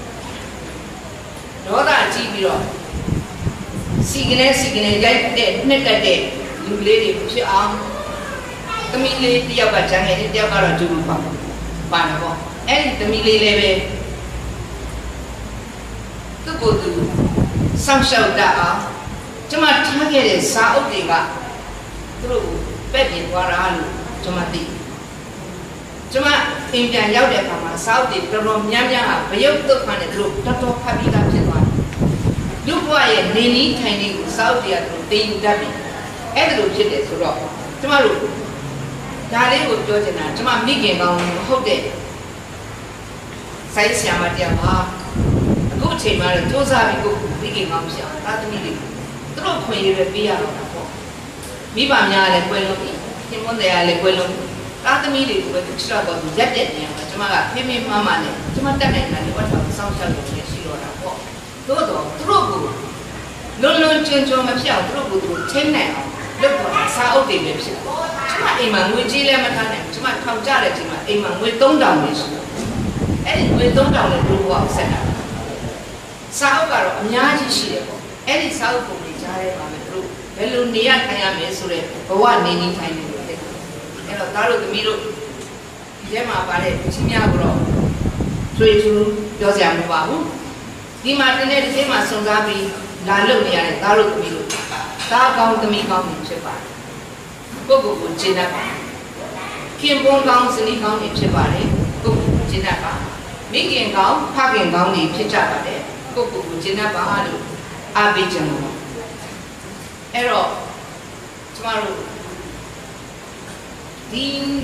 ဒေါသကြီးပြီးတော့စီကနေစီကနေရိုက်တဲ့နှစ်တက်တဲ့လူလေးတွေဖြစ်အောင်သမီးလေးတယောက်ကဂျန်ငယ်တယောက်ကတော့ဒူဒူပါပါတော့ပေါ့အဲ့ဒီသမီးလေးလည်းပဲသူ့ကိုယ်သူစောင့်ရှောက်တတ်အောင်ကျွန်မထားခဲ့တဲ့စာအုပ်တွေကသူတို့ပဲ့ပြင်သွားတာလို့ကျွန်မသိကျွန်မအင်ပြန်ရောက်တဲ့အခါမှာစာအုပ်တွေတော်တော်များများဟာဗရုပ်တုတ်ခံတဲ့သူတို့တော်တော်ဖတ်ပြီးသားဖြစ်သွားတယ်လူ့ဘဝရဲ့နေနည်းထိုင်နည်းကိုစာအုပ်တွေကသူတို့သိယူတတ်ပြီအဲ့ဒါလိုဖြစ်တယ်ဆိုတော့ကျွန်မတို့ဒါလေးကိုပြောချင်တာကျွန်မမိခင်ကောင်းမဟုတ်တဲ့စိုင်းဆရာမတရားပါအခုအချိန်မှာတော့စူးစမ်းပြီးကိုမိခင်ကောင်းဖြစ်အောင်သားသမီးတွေသူတို့ခွင့်ရပဲပေးရတော့တာပေါ့မိဘများလည်းကွယ်လုံးပြီခင်မွန်းတရားလည်းကွယ်လုံးသားသမီးတွေကိုပဲသူချတော့သူရက်တဲ့နေရာမှာကျွန်မကဖေးဖေးမှန်းမှန်းနဲ့ကျွန်မတက်နိုင်တာလေဝတ်တော်စောင့်ရှောက်လို့ရှိတော့တာပေါ့သို့တော့သူတို့ကိုလွန်လွန်ကျွံကျွံမဖြစ်အောင်သူတို့ကိုသူထိန်းနိုင်အောင်လုပ်တော့စာအုပ်တွေပဲဖြစ်ကျွန်မအိမ်မှာငွေကြီးလည်းမထားနိုင်ကျွန်မထောင်ကြတဲ့ချိန်မှာအိမ်မှာငွေသုံးထောင်လေးရှိတယ်အဲ့ဒီငွေသုံးထောင်လေးတို့ဘောက်ဆက်တာစာအုပ်ကတော့အများကြီးရှိတယ်ပေါ့အဲ့ဒီစာအုပ်ပုံတွေကြားရဲပါမယ်တို့ဘယ်လိုနေရထိုင်ရမယ်ဆိုတဲ့ဘဝနေနေထိုင်နေလို့တဲ့အဲ့တော့သားတို့သမီးတို့ဒီထဲမှာပါတဲ့ချင်းများကတော့ဆွေးသူပြောစရာမပါဘူးဒီမှာတနေ့တစ်ချိန်မှာစုံစားပြီးလာလုပ်နေရတဲ့သားတို့သမီးတို့သားကောင်းသမီးကောင်းတွေဖြစ်ပါတယ်ကိုယ့်ကိုယ်ကိုကျင့်တတ်ပါခင်ပွန်းကောင်းဇနီးကောင်းတွေဖြစ်ပါတယ်ကိုယ့်ကိုယ်ကိုကျင့်တတ်ပါမိခင်ကောင်းဖခင်ကောင်းတွေဖြစ်ကြပါတယ်ကိုယ့်ကိုယ်ကိုကျင့်တတ်ပါလို့အားပေးကြလို့အဲ့တော့ကျမတို့ဒီ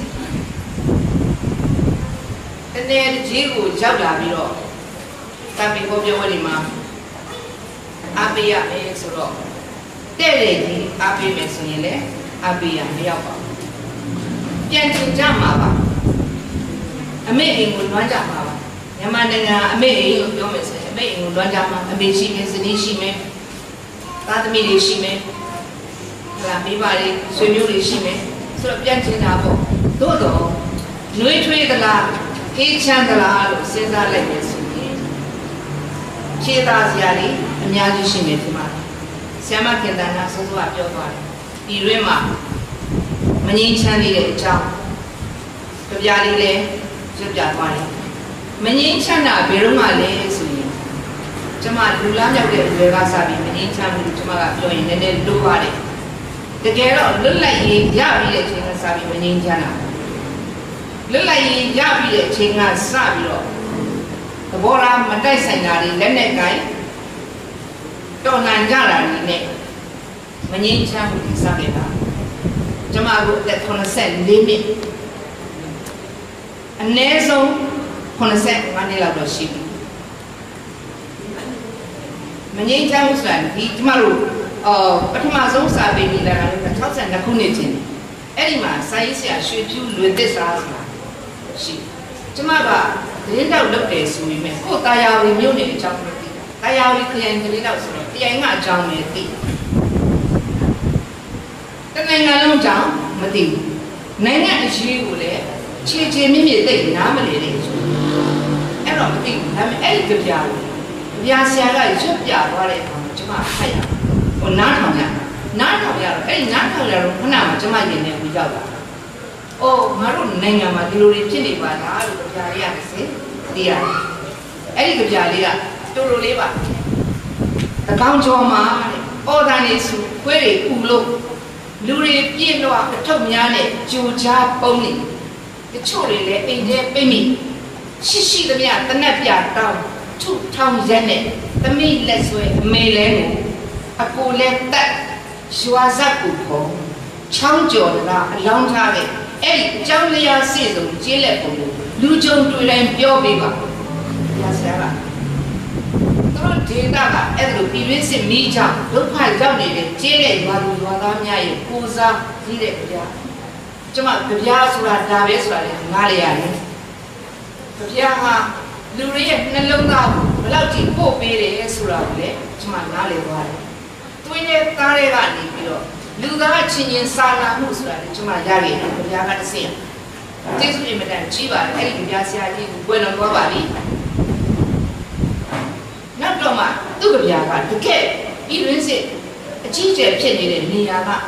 တနေ့ကြီးကိုရောက်လာပြီးတော့တပည့်ဟောပြောဝဲဒီမှာအားပေးရမယ်ဆိုတော့တဲ့လေကြီးအားပေးမယ်ဆိုရင်လည်းအားပေးရမရောက်ပါဘူးပြန်ချင်ကြမှာပါအမေအိမ်ကိုလွှမ်းကြမှာပါမြန်မာနိုင်ငံအမေအိမ်ကိုပြောမယ်ဆိုရင်အမေအိမ်ကိုလွှမ်းကြမှာအမေရှိမယ်ဇနီးရှိမယ်သားသမီးတွေရှိမယ်ဟာမိဘတွေဆွေမျိုးတွေရှိမယ်ဆိုတော့ပြန်ချင်တာပေါ့သို့တော့နှွေးထွေးသလားအေးချမ်းသလားလို့စဉ်းစားလိုက်မယ်ဆိုရင်ခြေသားစရာတွေအများကြီးရှိမယ်ဒီမှာဆရာမခင်တန်ကစိုးစိုးကပြောသွားတယ်ဒီတွင်မှာမငြိမ်းချမ်းသေးတဲ့အကြောင်းကြပြလေးလည်းကြပြသွားတယ်မငြိမ်းချမ်းတာဘယ်တော့မှလဲဆိုရင်ကျမလူလားမြောက်တဲ့ရွယ်ကစပြီးမငြိမ်းချမ်းဘူးကျမကပြောရင်လည်းလည်းလိုပါတယ်တကယ်တော့လွတ်လပ်ရေးရပြီးတဲ့အချိန်ကစပြီးမငြိမ်းချမ်းတာလွတ်လပ်ရေးရပြီးတဲ့အချိန်ကစပြီးတော့သဘောထားမတိုက်ဆိုင်တာတွေလက်နဲ့ကိုင်တော်လှန်ကြတာတွေနဲ့မငြိမ်းချမ်းမှုစခဲ့တာကျမတို့အသက်eighty-fourနှစ်အနည်းဆုံးeighty-fiveနှစ်လောက်တော့ရှိပြီမငြိမ်းချမ်းမှုဆိုတာဒီကျမတို့အော်ပထမဆုံးစာပေညီလာတာကsixty-twoခုနှစ်ချင်းအဲ့ဒီမှာစာရေးဆရာရွှေဖြူလွင်သစ္စာဆိုတာရှိကျမကသတင်းတောက်လုပ်တယ်ဆိုပေမဲ့ကိုယ်တာယာဝီမြို့နယ်အကြောင်းကိုသိတာတာယာဝီခရိုင်ကလေးတော့ဆိုတော့ခရိုင်ကအကြောင်းလည်းသိတနိုင်ငံလုံးအကြောင်းမသိဘူးနိုင်ငံအရေးကိုလည်းခြေခြေမြင့်မြင့်သိနားမလဲတဲ့ဆိုအဲ့တော့မသိဘူးဒါပေမဲ့အဲ့ဒီကြပြလို့ကြဗျာဆရာကရွတ်ပြသွားတဲ့အခါမှာကျမဖတ်ရဟိုနားထောင်ရနားထောင်ရတော့အဲ့ဒီနားထောင်ရတော့ခဏမှကျမရင်ထဲကိုရောက်လာ။အော်ငါတို့နိုင်ငံမှာဒီလိုတွေဖြစ်နေပါလားလို့ကြပြလေးရတယ်စေ။ဒီရအဲ့ဒီကြပြလေးကတူတူလေးပါ။တကောင်းကျော်မှာတဲ့။အော်ဒါနေစုခွေးတွေဥလို့လူတွေပြည့်တော့အထုပ်များနဲ့ကြိုကြားပုံနေတချို့တွေလည်းအိမ်ထဲပိတ်မိရှိရှိသမျှတနက်ပြတောင်းထုထောင်ရက်နဲ့သမီးလက်ဆွဲအမေလဲကိုအကိုလဲတက်ရွာဇက်ကိုပေါ်ချောင်းကျော်တာအလောင်းထားတဲ့အဲ့ဒီကျောင်းလျာစေစုံကျေးလက်ပုံကိုလူကြုံတွေ့တိုင်းပြောပေးပါဘုရားဆရာကသူတို့ဒေတာကအဲ့လိုပြည်ရင်းစစ်မိကြောင့်ဒုက္ခရောက်နေတဲ့ကျေးလက်ရွာသူရွာသားများရဲ့ကိုစားကြီးတဲ့ဘုရားကျမကြပြားဆိုတာဒါပဲဆိုတာလေငားလေရတယ်ကြပြားဟာလူတွေရဲ့နှလုံးသားကိုဘယ်လောက်ထိပို့ပေးတယ်ဆိုတာကိုလေကျမနားလေသွားတယ်တွင်းနဲ့သားတွေကနေပြီးတော့လူသားချင်းချင်းစာနာမှုဆိုတာလေကျမရခဲ့တယ်ကြပြားကတစ်ဆင့်ကျေးဇူးတင်မတန်ကြီးပါတယ်အဲ့ဒီကြပြားဆရာကြီးကိုဘွယ်တော်သွားပါပြီနောက်တော့မှသူ့ကြပြားကတကယ်ဤရင်းစစ်အကြီးကျယ်ဖြစ်နေတဲ့နေရာက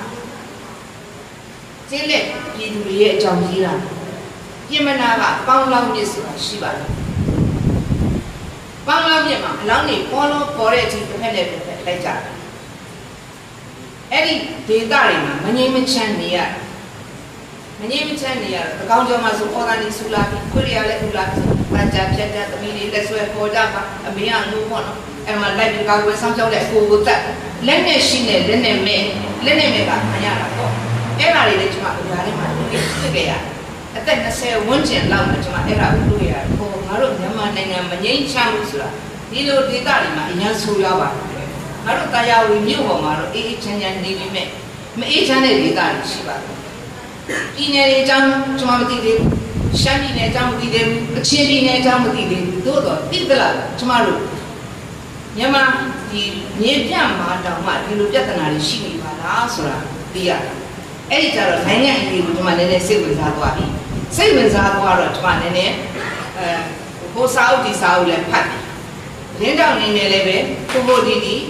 ကျေးလက်ပြည်သူတွေရဲ့အကြောင်းကြီးတာပြင်မနာကပေါင်းလောင်းမြစ်ဆိုတာရှိပါတယ်ပေါင်းလောင်းမြစ်မှာအလောင်းတွေပေါ်လို့ပေါ်တဲ့အချိန်တစ်ဖက်နဲ့တစ်ဖက်လိုက်ကြတယ်အဲ့ဒီဒေတာတွေမှာမငြိမ်မချမ်းနေရမငြိမ်မချမ်းနေရတော့အကောင်းကြောင့်မှဆိုပေါ်တာနေဆူလာပြီးခွေရလည်းဆူလာပြီးတန်ကြဖြတ်တဲ့သမီးလေးလက်ဆွဲပေါ်ကြပါအမေကငိုးပေါ့နော်အဲ့မှာလိုက်ပြီးကာကွယ်ဆောင်ကြောက်တဲ့အကိုကိုတက်လက်နဲ့ရှိနေလက်နဲ့မဲလက်နဲ့မဲကမရတာပေါ့အဲ့ဒါတွေလည်းကျွန်မအများကြီးမှသိခဲ့ရတယ်အသက်၂၀ဝန်းကျင်လောက်မှကျွန်မအဲ့ဒါကိုတွေ့ရတယ်ဟိုငါတို့မြန်မာနိုင်ငံမငြိမ်းချမ်းဘူးဆိုတာဒီလိုဒေသတွေမှာအများဆိုးရွားပါတယ်ငါတို့တရားဝင်မြို့ပေါ်မှာတော့အေးအေးချမ်းချမ်းနေပြီးမဲ့မအေးချမ်းတဲ့ဒေသတွေရှိပါတယ်ပြည်နယ်တွေအကြောင်းကျွန်မမသိသေးဘူးရှမ်းပြည်နယ်အကြောင်းမသိသေးဘူးအချင်းပြည်နယ်အကြောင်းမသိသေးဘူးသို့တော့သိသလားကျွန်မတို့မြန်မာဒီမြေပြန့်မှာတောင်မှဒီလိုပြဿနာတွေရှိနေပါလားဆိုတာသိရတယ်အဲ့ဒီကြတော့နိုင်ငံအရေးကိုကျွန်မနည်းနည်းစိတ်ဝင်စားသွားပြီစိတ်ဝင်စားသွားတော့ကျွန်မနည်းနည်းအဲဟိုစာအုပ်ဒီစာအုပ်လည်းဖတ်တယ်ရင်းတောင်နေနေလည်းပဲကိုကိုဒီဒီ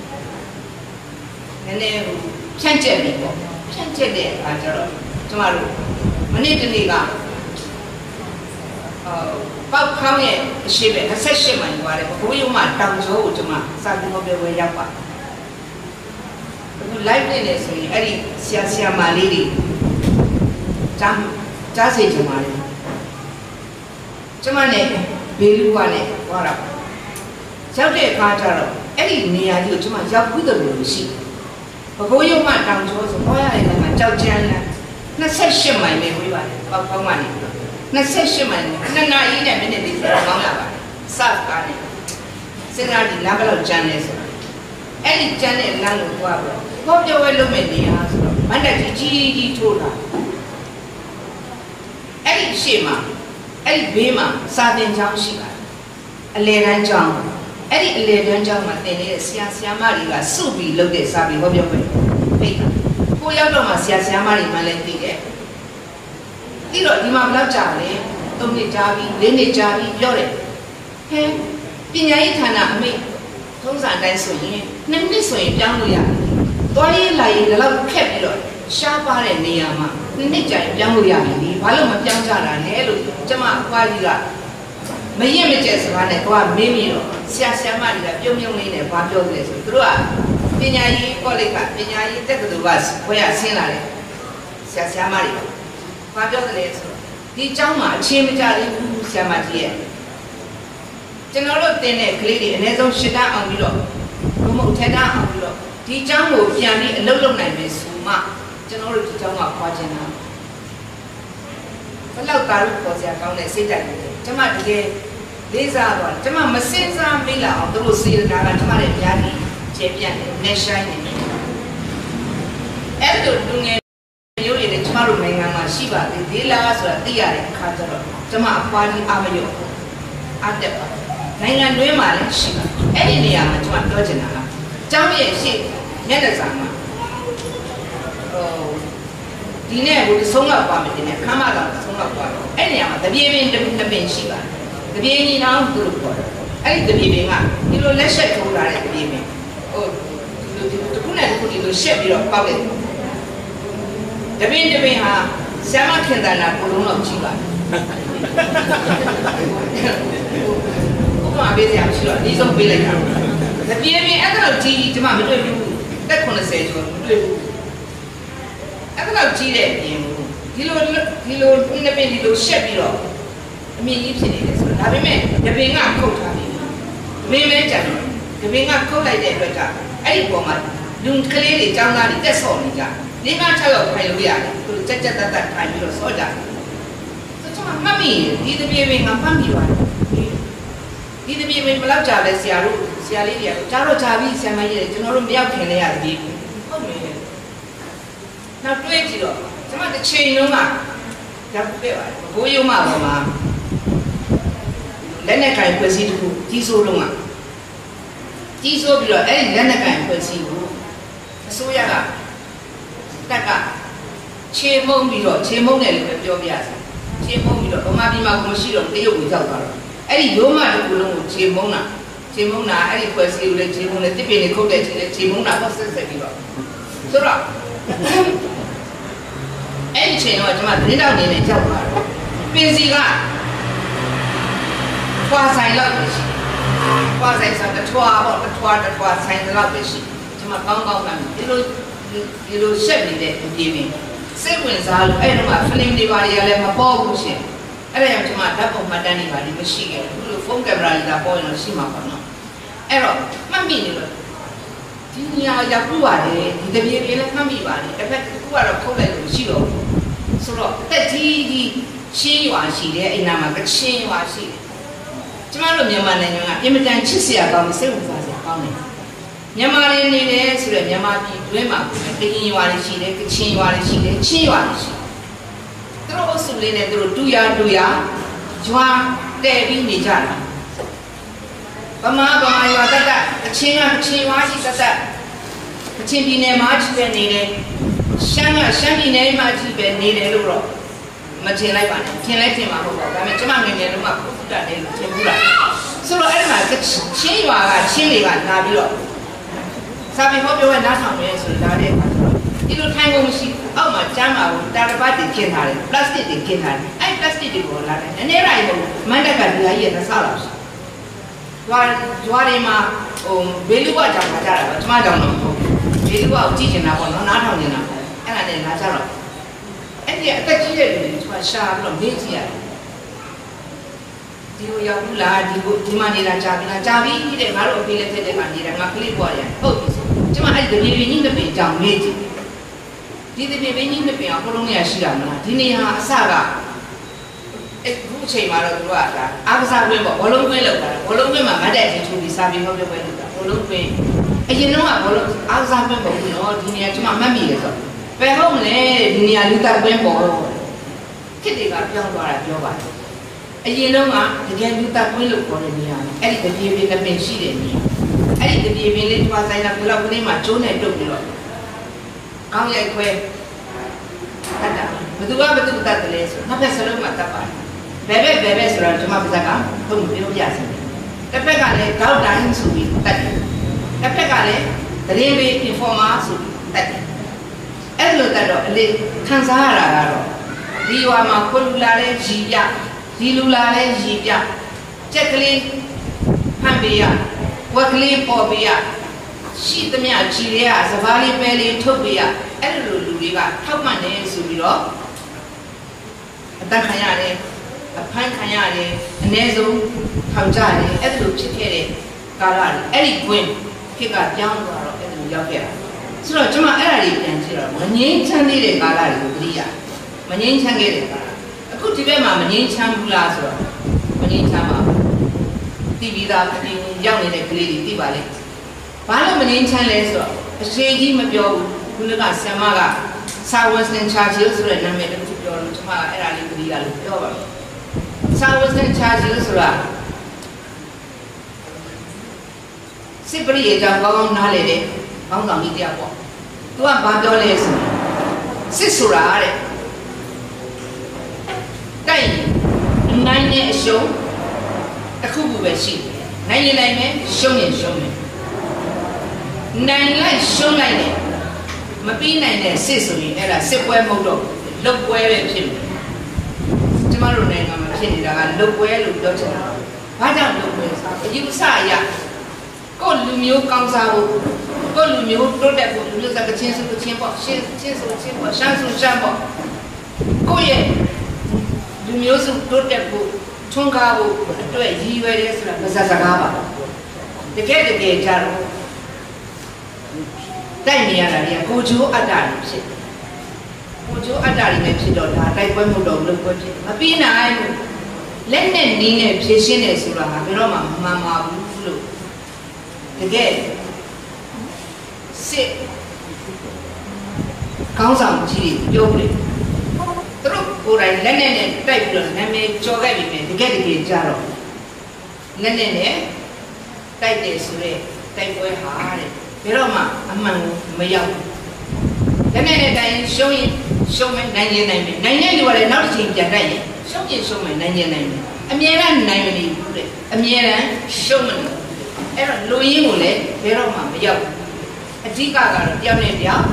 နည်းနည်းဟိုဖြန့်ကျက်ပြီပေါ့ဖြန့်ကျက်တဲ့အခါကျတော့ကျွန်မတို့မနေ့တနေ့ကအော်ပောက်ခေါင်းရဲ့အရှိပဲ၂၈မိုင်သွားတယ်ဘိုးရုံမှာတောင်ကျောကိုကျွန်မစာပြီးဟောပြောပွဲရောက်ပါအခု live နဲ့လည်းဆိုရင်အဲ့ဒီဆရာဆရာမလေးတွေကြားကြားစေချင်ပါလေကျွန်မနဲ့ဘေလူကနဲ့သွားတာရောက်တဲ့အခါကျတော့အဲ့ဒီနေရာကြီးကိုကျွန်မရောက်ဘူးတယ်လို့ရှိဘဘိုးရုံမှတောင်ကျောဆိုသွားရတဲ့ကကြောက်ကြမ်းလမ်း၂၈မိုင်ပဲဝေးပါတယ်ပေါက်ပေါက်မှနေပြီးတော့၂၈မိုင်နှစ်နာရီနဲ့မိနစ်လေးဆိုတော့ကောင်းလာပါတယ်စကားနဲ့စဉ်းစားကြည့်လမ်းဘယ်လောက်ကျန်းလဲဆိုတော့အဲ့ဒီကျန်းတဲ့လမ်းကိုသွားပြီးတော့ပြောဝဲလုံးမဲ့နေရာဆိုတော့မန္တကြီးကြီးကြီးထိုးတာအဲ့ဒီရှေ့မှာအဲ့ဒီဘေးမှာစာသင်ကျောင်းရှိပါတယ်အလယ်တန်းကျောင်းအဲ့ဒီအလယ်တန်းကျောင်းမှာသင်နေတဲ့ဆရာဆရာမတွေကစုပြီးလုပ်တဲ့စာပေဟောပြောပွဲဖိတ်တာကိုရောက်တော့မှဆရာဆရာမတွေမှလည်းသိတယ်သိတော့ဒီမှာဘယ်လောက်ကြာလဲသုံးနှစ်ကြာပြီလေးနှစ်ကြာပြီပြောတယ်ဟဲပညာရေးဌာနအမိထုံးစံတိုင်းဆိုရင်နှစ်နှစ်ဆိုရင်ပြောင်းလို့ရတယ်သွားရေးလာရေးဒီလောက်ခက်ပြီးတော့ရှားပါတဲ့နေရာမှာနှစ်နှစ်ကြာရင်ပြောင်းလို့ရတယ်ဒီဘာလို့မပြောင်းကြတာလဲလို့ကျမအဖွားကြီးကမရင်မကျက်စကားနဲ့တော့မင်းမီတော့ဆရာဆရာမတွေကပြုံးပြုံးလေးနဲ့ဘာပြောကြလဲဆိုသူတို့ကပညာရေးကောလိပ်ကပညာရေးတက္ကသိုလ်ကဘွဲရဆင်းလာတယ်ဆရာဆရာမတွေဘာပြောကြလဲဆိုဒီကျောင်းမှာအချင်းမကြသေးဘူးဆရာမကြီးရဲ့ကျွန်တော်တို့တင်တဲ့ကလေးတွေအနည်းဆုံးရှစ်တန်းအောင်ပြီးတော့ဘုံမထက်တန်းအောင်ပြီးတော့ဒီကျောင်းကိုပြန်ပြီးအလုပ်လုပ်နိုင်မယ်ဆိုမှကျွန်တော်တို့ဒီကျောင်းကခွာချင်တာဘယ်လောက်တာလို့ခေါ်စရာကောင်းတဲ့စိတ်ဓာတ်တွေကျမတကယ်လေးစားသွားကျမမစင်စားမိလာအောင်တို့စေတနာကကျမရဲ့များကြီးခြေပြန့်နေနေဆိုင်နေအဲ့လိုလူငယ်မျိုးတွေလည်းကျမတို့နိုင်ငံမှာရှိပါသေးသေးလားဆိုတာသိရတဲ့အခါကျတော့ကျမအဖွားကြီးအားမရောအတက်ပါနိုင်ငံတွင်းမှာလည်းရှိပါအဲ့ဒီနေရာမှာကျမပြောချင်တာကကျောင်းရဲ့ရှေ့မျက်နှာစာမှာဟိုဒီနေ့ဟိုဆုံးလောက်ပါမယ်ဒီနေ့ခမ်းမကဆုံးလောက်ပါတော့အဲ့နေရာမှာတပြေးပင်တပင်ရှိပါတယ်တပြေးကြီးနောင်သူတို့ခေါ်တယ်အဲ့ဒီတပြေပင်ကဒီလိုလက်ဆက်ထိုးလာတဲ့တပြေပင်ဟိုဒီလိုဒီလိုတစ်ခုနဲ့တစ်ခုဒီလိုရှက်ပြီးတော့ပေါက်တယ်တပင်းတပင်းဟာဆမ်းမခင်တန်တာကိုလုံးတော့ကြီးပါတယ်ဥပမာပေးစရာမရှိတော့အနည်းဆုံးပေးလိုက်တာတပြေပင်အဲ့ဒါတော့ကြီးဒီမှာမတွေ့ဘူးတက်ခုနှစ်ဆယ်ကျော်မတွေ့ဘူးအဲ့ဒါတော့ကြီးတဲ့ပြင်ဒီလိုဒီလိုနှစ်ပင်ဒီလိုရှက်ပြီးတော့အမြင့်ကြီးဖြစ်နေတယ်ဆိုတော့ဒါပေမဲ့တပင်ကခုတ်ထားတယ်မင်းမဲကြတယ်တပင်ကခုတ်လိုက်တဲ့အတွက်ကအဲ့ဒီပေါ်မှာလူကလေးတွေចောင်းသားတွေတက်ဆော့နေကြလေးက၆ရောက်ထိုင်လို့ရတယ်သူကြက်ကြက်တက်တက်ထိုင်ပြီးတော့ဆော့ကြတယ်ဆိုတော့မှတ်မိဒီတပြေပင်ကမှတ်မိပါတယ်ဒီတပြေပင်ဘယ်လောက်ကြာလဲဆရာတို့ဆရာလေးတွေကကြားတော့ကြာပြီဆရာမကြီးတွေကျွန်တော်တို့မရောက်ခင်လေးရတယ်ဟုတ်မယ်နောက်တွေးကြည့်တော့ကျွန်မတစ်ချိန်လုံးကဓာတ်ပြပါတယ်ဘိုးရုံမပေါ်မှာလက်နဲ့ကင်ဖွဲ့စည်းတစ်ခုကြီးစိုးလုံးကကြီးစိုးပြီးတော့အဲ့ဒီလက်နဲ့ကင်ဖွဲ့စည်းကိုအစိုးရကတက်ကခြေမုံပြီးတော့ခြေမုံတယ်လို့ပြောပြရစီခြေမုံပြီးတော့ဗမာပြည်မှာကိုမရှိတော့တရုတ်ကိုရောက်သွားတော့အဲ့ဒီရိုးမတစ်ခုလုံးကိုခြေမုံတာခြေမုံတာအဲ့ဒီဖွဲ့စည်းကိုလည်းခြေမုံနဲ့တစ်ပင်နဲ့ခုတ်တဲ့ခြေနဲ့ခြေမုံတာတော့ဆက်ဆက်ပြီးတော့ဆိုတော့အဲ့ဒီချိန်တော့ကျွန်မသတင်းတောက်နေနဲ့ကြောက်သွားတော့ပင်စီကထွာဆိုင်လောက်ပဲရှိထွာဆိုင်ဆိုတော့ထွာပေါ့ထွာထွာဆိုင်လောက်ပဲရှိကျွန်မကောင်းကောင်းမှန်ဒီလိုဒီလိုရှက်နေတဲ့ပြေပင်စိတ်ဝင်စားလို့အဲ့တော့မှဖလင်းတွေပါတွေကလည်းမပေါ်ဘူးရှင်အဲ့ဒါကြောင့်ကျွန်မဓာတ်ပုံမှတ်တမ်းတွေပါလိမရှိခဲ့ဘူးလို့ဖုန်းကင်မရာတွေဒါပေါ်ရင်တော့ရှိမှာပေါ့နော်အဲ့တော့မှတ်မိနေလို့ဒီနေရာရောက်ပြီးပါတယ်ဒီတပြေပင်လည်းမှတ်မိပါတယ်တစ်ဖက်တစ်ခုကတော့ခုတ်လိုက်လို့ရှိတော့ဆိုတော့တက်ကြီးကြီးရှင်းရွာရှိတယ်အိမ်နာမှာကချင်းရွာရှိတယ်ကျမတို့မြန်မာနိုင်ငံကအင်မတန်ချစ်စရာကောင်းတဲ့စိတ်ဝင်စားစရာကောင်းတယ်မြန်မာတွေနေတယ်ဆိုတော့မြန်မာပြည်တွင်းမှာကရင်ရွာတွေရှိတယ်ကချင်းရွာတွေရှိတယ်ချင်းရွာတွေရှိတယ်သူတို့အုပ်စုလေးနဲ့သူတို့တူရတူရရွာတဲ့ပြီးနေကြတာဗမာဗမာရွာတက်တက်ကချင်းကကချင်းရွာရှိတက်တက်ကချင်းပြည်နယ်မှာကြီးပဲနေတယ်ရှမ်းကရှမ်းပြည်နယ်မှာကြီးပဲနေတယ်လို့တော့မထင်လိုက်ပါနဲ့ထင်လဲထင်မှာမဟုတ်ပါဘူးဒါပေမဲ့ကျမငယ်ငယ်တုန်းကပုဒ်တာနေလို့ထင်ဘူးလားဆိုတော့အဲ့ဒီမှာချင်းရွာကချင်းတွေကလာပြီးတော့စာပေဟောပြောရနားထောင်ရဲဆိုရင်ဒါတဲ့အခါကျတော့ဒီလိုထိုင်ကုန်မရှိအောက်မှာကျမ်းပါဘူးတာရပတ်တွေကျင်းထားတယ်ပလတ်စတစ်တွေကျင်းထားတယ်အဲ့ပလတ်စတစ်တွေကိုလာတယ်နည်းနည်းလိုက်လို့မန္တကဒီဟာကြီးနဲ့ဆောက်လာရှိရွာရွာတွေမှာဟိုဘေလူကကြောင်လာကြတာပါကျမကြောင်တော့မဟုတ်ဘူးဘေလူကကိုကြည့်ချင်တာပေါ့နော်နားထောင်နေတာအဲ့ဒါနဲ့လာကြတော့အဲ့ဒီအသက်ကြီးတဲ့လူတွေသူကရှာပြီးတော့မေးကြည့်ရတယ်ဒီလိုရောက်ဘူးလားဒီကိုဒီမှာနေတာကြာပြီလားကြာပြီတဲ့ငါတို့အဖေလည်းထက်တဲ့မှာနေတာငါကလေးပွားရဟုတ်ပြီဆိုကျမအဲ့ဒီတပြေပင်ကြီးတစ်ပင်ကြောင်မေးကြည့်ဒီတပြေပင်ကြီးတစ်ပင်ကဘလုံးရရှိတာမလားဒီနေဟာအစကအခုအချိန်မှာတော့သူကဒါအားကစားကွင်းပေါ့ဘောလုံးကွင်းလောက်တာဘောလုံးကွင်းမှာမတ်တက်ချင်းထိုးပြီးစာပြီးဟောပြောပွဲလုပ်တာဘောလုံးကွင်းအရင်တော့ကဘောလုံးအားကစားကွင်းပေါ့ဘူးနော်ဒီနေရာကျမမှတ်မိတယ်ဆိုဘယ်ဟုတ်မလဲဒီနေရာလူတက်ကွင်းပေါ့ခစ်တွေကပြောင်းသွားတာပြောပါတယ်အရင်တော့ကတကယ်လူတက်ကွင်းလို့ခေါ်တဲ့နေရာအဲ့ဒီတပြေပင်တစ်ပင်ရှိတယ်နေအဲ့ဒီတပြေပင်လေးတွားဆိုင်တာဘယ်လောက်ကလေးမှကျိုးနဲ့တုပ်ပြီးတော့ကောင်းရိုက်ခွဲတတ်တာဘယ်သူကဘယ်သူတတ်တယ်လဲဆိုနောက်ဖက်စလုံးမှာတတ်ပါတယ်ဘယ်ဘက်ဘယ်ဘက်ဆိုတော့ကျွန်မပါဇက်ကသုံးပြောပြစီတစ်ဖက်ကလည်းကောက်တိုင်းဆိုပြီးတတ်တယ်တစ်ဖက်ကလည်းသတင်းပေး informer ဆိုပြီးတတ်တယ်အဲ့လိုတတ်တော့အလေခံစားရတာကတော့ဒီရွာမှာခွလူလာတဲ့ရီပြဒီလူလာတဲ့ရီပြကြက်ကလေးဖန်ပေးရဝက်ကလေးပေါ်ပေးရရှိသမျှကြည်တွေကစပားလေးပဲလေးထုတ်ပေးရအဲ့လိုလူတွေကထောက်မှန်နေဆိုပြီးတော့အသက်ခံရတယ်အဖမ်းခံရတယ်အ ਨੇ ဆုံးထောင်ကြတယ်အဲ့လိုဖြစ်ခဲ့တဲ့ကာလတွေအဲ့ဒီကွင်းခေတ်ကပြောင်းသွားတော့အဲ့လိုရောက်ခဲ့တာဆိုတော့ကျွန်မအဲ့ဒါတွေပြန်ကြည့်တော့မငြိမ်းချမ်းသေးတဲ့ကာလတွေကိုသတိရမငြိမ်းချမ်းခဲ့တဲ့ကာလအခုဒီဘက်မှာမငြိမ်းချမ်းဘူးလားဆိုတော့မငြိမ်းချမ်းပါဘူးတီဗီသားအပြင်ရောက်နေတဲ့ကလေးတွေသိပါလေဘာလို့မငြိမ်းချမ်းလဲဆိုတော့အရှိကြီးမပြောဘူးခုနကဆ iam မက Sir Winston Churchill ဆိုတဲ့နာမည်တစ်ခုပြောလို့ကျွန်မကအဲ့ဒါလေးသတိရလို့ပြောပါမယ် Sir Winston Churchill ဆိုတာစစ်ပရိယာကြောင့်ကောင်းကောင်းနားလေတဲ့ကောင်းဆောင်ကြီးတရားပေါ့သူကဘာပြောလဲဆိုစစ်ဆိုတာတဲ့တိုက်နိုင်တဲ့အရှုံးတစ်ခုခုပဲရှိတယ်နိုင်ရင်နိုင်မယ်ရှုံးရင်ရှုံးမယ်နိုင်လိုက်ရှုံးလိုက်တယ်မပြီးနိုင်တဲ့စစ်ဆိုရင်အဲ့ဒါစစ်ပွဲမဟုတ်တော့လုတ်ပွဲပဲဖြစ်မယ်ကျမတို့နိုင်ငံမှာဖြစ်နေတာကလုတ်ပွဲလို့ပြောချင်တာဘာကြောင့်လုတ်ပွဲဆိုအယူဆအရကိုလူမျိုးကောင်းစားဖို့ကိုလူမျိုးတိုးတက်ဖို့လူမျိုးစကချင်းစုချင်းပေါ့ရှင်းချင်းစုချင်းပေါ့ရှမ်းစုရှမ်းပေါ့ကိုရဲ့လူမျိုးစုတိုးတက်ဖို့ထွန်းကားဖို့အတွက်ရည်ရွယ်တယ်ဆိုတာမစစကားပါတကယ်တကယ်ကြတော့တိုက်နေရတာတွေကကိုချိုးအတ္တတွေဖြစ်ကိုချိုးအတ္တတွေနဲ့ဖြစ်တော့ဒါတိုက်ပွဲမဟုတ်တော့လုတ်ပွဲဖြစ်မပြီးနိုင်ဘူးလက်နဲ့နီးနဲ့ဖြည့်ရှင်းတယ်ဆိုတာကဘယ်တော့မှမမှန်ပါဘူးလို့တကယ်စစ်ကောင်းဆောင်ကြီးတွေပြောတယ်သူတို့ကိုယ်တိုင်လက်နဲ့နဲ့တိုက်ပြီးတော့နာမည်ကြော်ခဲ့ပြီမယ်တကယ်တကယ်ကြတော့လက်နဲ့နဲ့တိုက်တယ်ဆိုတဲ့တိုက်ပွဲဟာတဲ့ဘယ်တော့မှအမှန်ကိုမရောက်ဘူးလက်နဲ့နဲ့တိုင်ရှုံးရင်ရှုံးမယ်နိုင်ရင်နိုင်မယ်နိုင်တဲ့လူကလည်းနောက်တစ်ချိန်ပြန်တိုက်ရင်ရှုံးရင်ရှုံးမယ်နိုင်ရင်နိုင်မယ်အမြဲတမ်းနိုင်မနေဘူးတဲ့အမြဲတမ်းရှုံးမနေအဲ့တော့လူရင်းကိုလည်းဘယ်တော့မှမရောက်ဘူးအဓိကကတော့တယောက်နဲ့တယောက်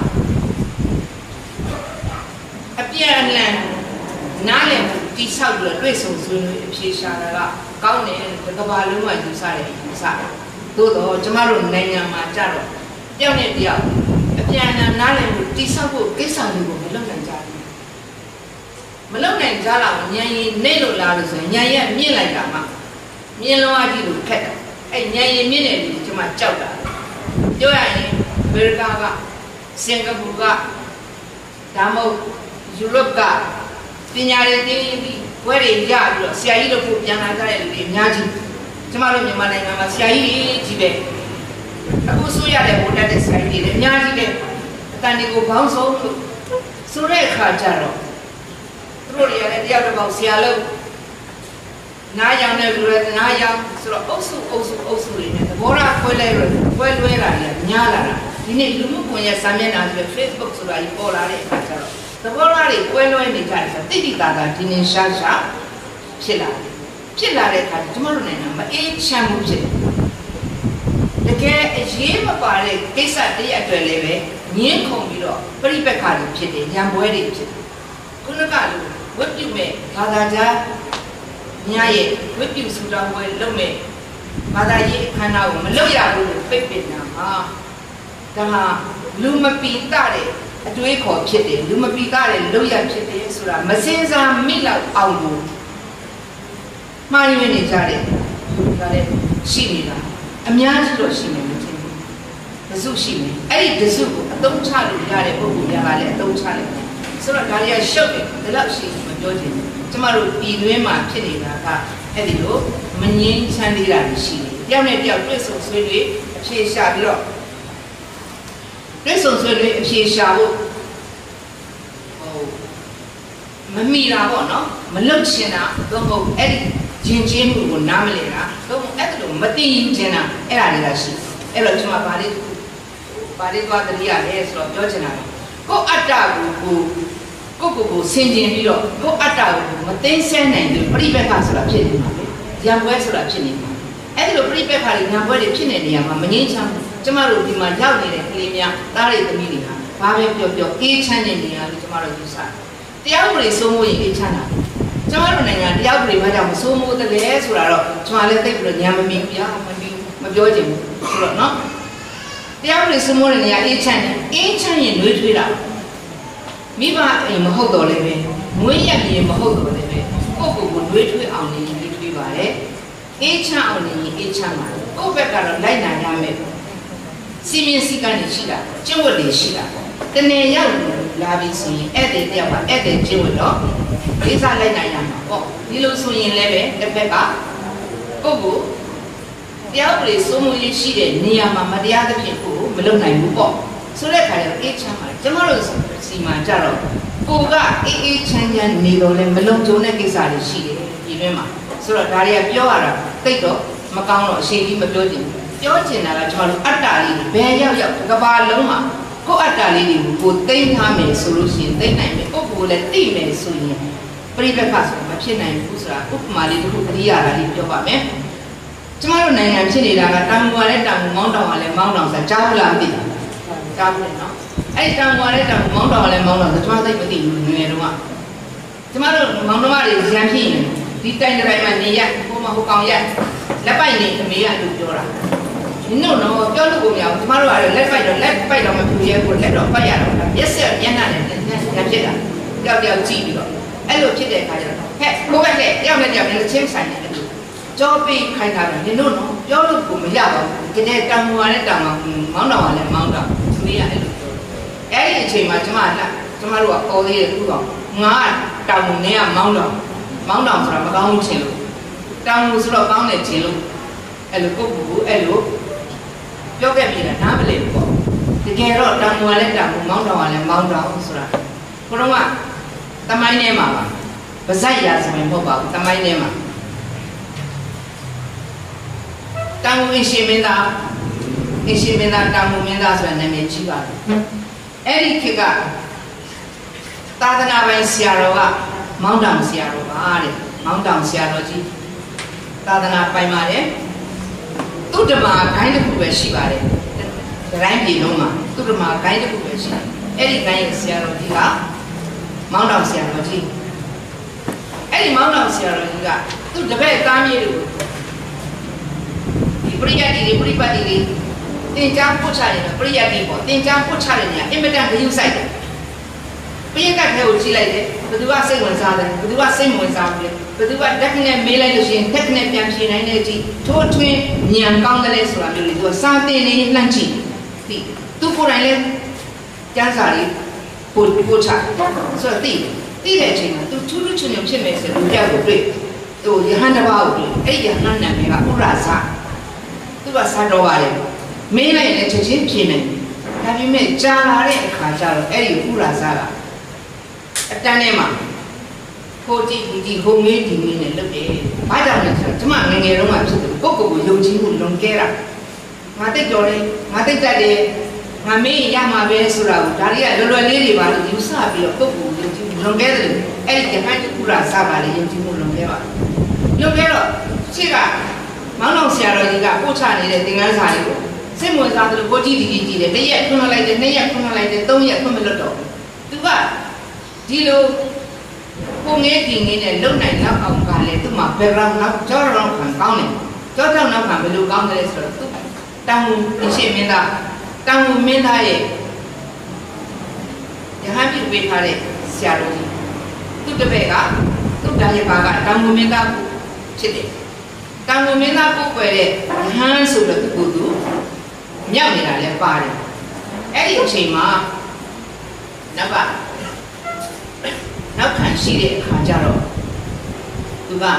အပြန်အလှန်နားလည်တိဆောက်ပြီးတော့တွေ့ဆုံဆွေးနွေးအဖြေရှာတာကကောင်းတယ်ကမ္ဘာလုံးကယူဆတယ်ယူဆတယ်သို့တော့ကျမတို့နိုင်ငံမှာကြတော့တယောက်နဲ့တယောက်အပြန်အလှန်နားလည်မှုတိဆောက်ဖို့ကိစ္စတွေကိုမလုပ်နိုင်ကြဘူးမလုပ်နိုင်ကြတော့ညံရင်နေလို့လားလို့ဆိုရင်ညံရက်မြင့်လိုက်တာမှမြင့်လုံးအကြည့်လို့ခက်တယ်အဲ့ညံရင်မြင့်တယ်လို့ကျမကြောက်တာပြောရရင်အမေရိကကစင်ကာပူကဒါမှမဟုတ်ယူရိုပကပညာရေးတင်းပြီးဘွဲတွေရပြီးတော့ဆရာကြီးတို့ကိုပြန်လာကြတဲ့လူတွေအများကြီးကျမတို့မြန်မာနိုင်ငံမှာဆရာကြီးကြီးပဲအခုဆိုရတဲ့ဘုံတက်တဲ့ဆရာကြီးတွေအများကြီးပဲအတန်တွေကိုဘောင်းဆုံးလို့ဆိုတဲ့အခါကျတော့သူတို့တွေကလည်းတယောက်တစ်ပေါက်ဆရာလို့နားရောင်တဲ့လူတွေနားရောင်ဆိုတော့အုပ်စုအုပ်စုအုပ်စုတွေနဲ့သဘောထားခွဲလဲရခွဲလွဲတာတွေကများလာတာဒီနေ့လူမှုကွန်ရက်စာမျက်နှာတွေ Facebook ဆိုတာကြီးပေါ်လာတဲ့အခါကျတော့သဘောထားတွေကွဲလွဲနေကြတယ်ဆိုတိတိတသာဒီနေ့ရှားရှားဖြစ်လာတယ်ဖြစ်လာတဲ့အခါကျကျွန်တော်တို့နိုင်ငံမှာအေးချမ်းမှုဖြစ်တယ်တကယ်အရေးမပါတဲ့ကိစ္စတည်းအတွက်လည်းပဲငင်းခုန်ပြီးတော့ပြိပက္ခတွေဖြစ်တယ်ညံပွဲတွေဖြစ်တယ်ခုနကလိုဝတ်ပြုမဲ့ဘာသာကြားညာရဲ့ဝတ်ပြုစုတော်ပွဲလုပ်မဲ့ဘာသာရေးအခမ်းအနားကိုမလုပ်ရဘူးလို့ပြိပင်တာဟာဒါဟာလူမပီတတဲ့အတွေးခေါ်ဖြစ်တယ်လူမပီတတဲ့လုပ်ရဖြစ်တယ်ဆိုတာမစင်စားမိလောက်အောင်လို့မှားရင်းနေကြတယ်ဒါလည်းရှိနေတာအများကြီးတော့ရှိနေတယ်ထင်တယ်ဒစုရှိနေအဲ့ဒီဒစုကိုအသုံးချလို့ရတဲ့ပုဂ္ဂိုလ်များကလည်းအသုံးချတယ်ဆိုတော့ဒါတွေကရှုပ်တယ်ဒါတော့ရှိမပြောချင်ဘူးကျမတို့ပြည်တွင်းမှာဖြစ်နေတာကအဲ့ဒီလိုမငြင်းချမ်းသေးတာရှိတယ်တယောက်နဲ့တယောက်တွေ့ဆုံဆွေးနွေးအဖြေရှာပြီးတော့တွေ့ဆုံဆွေးနွေးအဖြေရှာဖို့ဟိုမမီတာပေါ့နော်မလွတ်ချင်တာတော့မဟုတ်အဲ့ဒီဂျင်ချင်းမှုကိုနားမလည်တာတော့အဲ့ဒါလိုမသိယူချင်တာအဲ့ဒါတွေကရှိအဲ့တော့ကျွန်မဗာလေးဗာလေးသွားတတိယလဲဆိုတော့ပြောချင်တာကိုအတ္တကိုကိုကိုကိုကိုဆင်ခြင်ပြီးတော့ကိုအတ္တကိုမသိဆဲနိုင်ဘူးပြိပက္ခဆိုတာဖြစ်နေမှာလေရံပွဲဆိုတာဖြစ်နေမှာအဲ့ဒီလိုပြိပက္ခတွေရံပွဲတွေဖြစ်နေနေရမှာမငြင်းချမ်းဘူးကျမတို့ဒီမှာရောက်နေတဲ့ကလေးများသားတွေသမီးတွေဟာဘာပဲပြောပြောအေးချမ်းနေနေရလို့ကျမတို့ယူဆတရားဥပဒေစိုးမိုးရင်အေးချမ်းတာကျမတို့နိုင်ငံတရားဥပဒေဘာကြောင့်မစိုးမိုးတယ်လဲဆိုတာတော့ကျမလည်းသိပြီးတော့ညာမမီဘူးဗျာမမီဘူးမပြောချင်ဘူးဆိုတော့နော်တရားဥပဒေစိုးမိုးတဲ့နေရာအေးချမ်းတယ်အေးချမ်းရင်နှွေးထွေးတာမိဘအိမ်မဟုတ်တော့လည်းပဲမွေးရမြေမဟုတ်တော့လည်းပဲကိုယ့်ကိုယ်ကိုနှွေးထွေးအောင်နေနှွေးထွေးပါတယ်အေးချမ်းအောင်နေအေးချမ်းပါတယ်ကိုယ့်ဘက်ကတော့လိုက်နိုင်ရမယ်စီမင်းစည်းကမ်းတွေရှိတာကျင့်ဝတ်တွေရှိတာတနေ့ရောက်လာပြီဆိုရင်အဲ့တဲ့တယောက်ကအဲ့တဲ့ကျင့်ဝတ်တော့လေးစားလိုက်နိုင်ရမှာပေါ့ဒီလိုဆိုရင်လည်းပဲတစ်ဖက်ကကိုယ့်ကိုတရားဥပဒေစိုးမိုးရေးရှိတဲ့နေရာမှာမတရားသဖြင့်ကိုမလုပ်နိုင်ဘူးပေါ့ဆိုတဲ့အခါကျတော့အေးချမ်းပါတယ်ကျမတို့စီမှာကြတော့ကိုကအေးအေးချမ်းချမ်းနေတော့လည်းမလုံခြုံတဲ့ကိစ္စတွေရှိတယ်ဒီတွင်းမှာဆိုတော့ဒါတွေကပြောရတာတိတ်တော့မကောင်းတော့အရှိကြီးမပြောချင်ဘူးပြောချင်တာကကျွန်တော်တို့အတ္တလေးတွေဘယ်ရောက်ရောက်ကဘာလုံးမှာကိုအတ္တလေးတွေကိုကိုသိမ်းထားမယ်ဆိုလို့ရှိရင်သိမ်းနိုင်မယ်ကိုကိုလည်းသိမယ်ဆိုရင်ပြိပက္ခဆိုမဖြစ်နိုင်ဘူးဆိုတာဥပမာလေးတစ်ခုအရိယာလေးပြောပါမယ်ကျမတို့နိုင်ငံဖြစ်နေတာကတောင်ပေါ်လည်းတောင်မောင်းတောင်ကလည်းမောင်းတောင်ဆိုကြားဘူးလားမသိဘူးကြားဘူးလေနော်အဲ့ဒီတောင်ပေါ်လည်းတောင်မောင်းတောင်ကလည်းမောင်းတောင်ဆိုကျမသိမသိဘူးငယ်ငယ်တုန်းကကျမတို့မောင်းတော်မတွေရံဖြစ်ရင်ဒီတိုင်တိုင်းမှာနေရဟိုမှာဟိုကောင်ရလက်ပိုက်နေအမေကလို့ပြောတာဒီတော့တော့ပြောလို့ကိုမရဘူးကျမတို့ကလည်းလက်ပိုက်တော့လက်ပိုက်တော့မပြူရဲဘူးလက်တော့ပိုက်ရတော့မျက်စက်မျက်နှာနဲ့ညဖြစ်တာတယောက်တယောက်ကြည့်ပြီးတော့အဲ့လိုဖြစ်တဲ့အခါကျတော့ဟဲ့ကိုကလည်းတယောက်နဲ့တယောက်လည်းချင်းဆိုင်တယ်လို့ကြောပြီးခိုင်းတာပဲဒီတော့တော့ပြောလို့ကိုမရပါဘူးဒီနေ့တောင်ပေါ်နဲ့တောင်မောင်းတော်ကလည်းမောင်းတော့သူတွေကအဲ့လိုပြောအဲ့ဒီအချိန်မှာကျမကကျမတို့ကပေါ်သေးတယ်ခုတော့ငါတောင်နေကမောင်းတော့မောင်းတော့ဆိုတာမကောင်းဘူးချင်းလို့တောင်ဆိုတော့ကောင်းတယ်ချင်းလို့အဲ့လိုပုတ်ဘူးအဲ့လိုပြောခဲ့ပြီလားနားမလည်ဘူးပေါ့တကယ်တော့တောင်ကလည်းတောင်မောင်းတော့ကလည်းမောင်းတော့ဆိုတာဘုရားကတမိုင်းထဲမှာပါပါဇက်ရာဆိုရင်မဟုတ်ပါဘူးတမိုင်းထဲမှာတောင်အင်ရှင်မင်းသားအင်ရှင်မင်းသားတောင်မင်းသားဆိုတာနာမည်ကြီးပါတယ်အဲ့ဒီခေတ်ကသာသနာပိုင်ဆရာတော်ကမောင်းတောင်ဆရာတော်ပါတဲ့မောင်းတောင်ဆရာတော်ကြီးသာသနာပိုင်ပါတယ်သူ့ဓမ္မဂိုင်းတစ်ခုပဲရှိပါတယ်ဂိုင်းပြည်လုံးမှာသူ့ဓမ္မဂိုင်းတစ်ခုပဲရှိတယ်အဲ့ဒီဂိုင်းရဲ့ဆရာတော်ကြီးကမောင်းတောင်ဆရာတော်ကြီးအဲ့ဒီမောင်းတောင်ဆရာတော်ကြီးကသူ့တပည့်သားမြေတွေကိုဒီပရိယတ်ဒီပရိပတ်ဒီတင်ကြားပို့ချတယ်ပရိယတ်ဒီပေါ့တင်ကြားပို့ချတဲ့နေရာအင်မတန်ဂရုစိုက်တယ်ပရိယတ်ကထဲကိုကြည့်လိုက်တယ်ဘယ်သူကစိတ်ဝင်စားတယ်ဘယ်သူကစိတ်မဝင်စားဘူးလဲဘယ်သူကတက်ခနဲ့မေးလိုက်လို့ရှိရင်တက်ခနဲ့ပြန်ဖြေနိုင်တဲ့အထိထိုးထွင်းဉာဏ်ကောင်းတယ်လဲဆိုတာမျိုးလေးသူကစာသင်နေလှမ်းကြည့်ဒီသူကိုယ်တိုင်လဲကျမ်းစာလေးပို့ပို့ချဆိုတော့သိသိတဲ့အချိန်မှာသူထူးထူးချွန်ချွန်ဖြစ်မယ်ဆိုလူပြောက်ကိုတွေ့သူယဟန်တစ်ပါးကိုတွေ့အဲ့ယဟန်နာမည်ကဥရဇသူကစားတော်ပါတယ်မင်းလိုက်လည်းချက်ချင်းဖြေနိုင်ဒါပေမဲ့ကြာလာတဲ့အခါကျတော့အဲ့ဒီဥရဇကအတန်းထဲမှာဟိုကြည့်ဒီကြည့်ဟိုမေးဒီမေးနဲ့လုပ်တယ်ဘာကြောင့်လဲဆိုတော့ကျမငငယ်တုန်းကဖြစ်တယ်ကိုယ့်ကိုယ်ကိုယုံကြည်မှုလွန်ကဲတာငါတိတ်တော်တယ်ငါတိတ်တတ်တယ်ငါမေးရမှာပဲဆိုတာကိုဒါတွေကလွယ်လွယ်လေးတွေပါလို့ယူဆပြီးတော့ပုဂ္ဂိုလ်ယုံကြည်မှုလွန်ကဲတယ်အဲ့ဒီတခါတခုရာစပါလေယုံကြည်မှုလွန်ကဲပါလွန်ကဲတော့ရှေ့ကမောင်းတော်ဆရာတော်ကြီးကပို့ချနေတဲ့သင်္ကန်းစာလေးကိုစိတ်ဝင်စားတယ်လို့ကိုကြည့်ဒီကြည့်ကြည့်တယ်တစ်ရက်ခွန်းလိုက်တယ်နှစ်ရက်ခွန်းလိုက်တယ်သုံးရက်ခွန်းမလွတ်တော့သူကဒီလိုကိုငယ်ကင်းငယ်နဲ့လုံနိုင်လောက်အောင်ကလည်းသူ့မှာ background နောက်ကြောတော့ခံကောင်းတယ်ကြောတော့နောက်ခံဘယ်လိုကောင်းတယ်လဲဆိုတော့သူတောင်အရှိမင်းသားတောင်မင်းသားရဲ့ယဟန်ပြုပေးထားတဲ့ဆရာတော်ကြီးသူ့တပည့်ကသူ့တာရပါကတောင်မင်းသားဖြစ်တယ်တောင်မင်းသားကိုွယ်တဲ့ယဟန်ဆိုတော့သူကသူမြောက်နေတာလည်းပါတယ်အဲ့ဒီအချိန်မှာနောက်ပါနောက်ခံရှိတဲ့အခါကျတော့သူက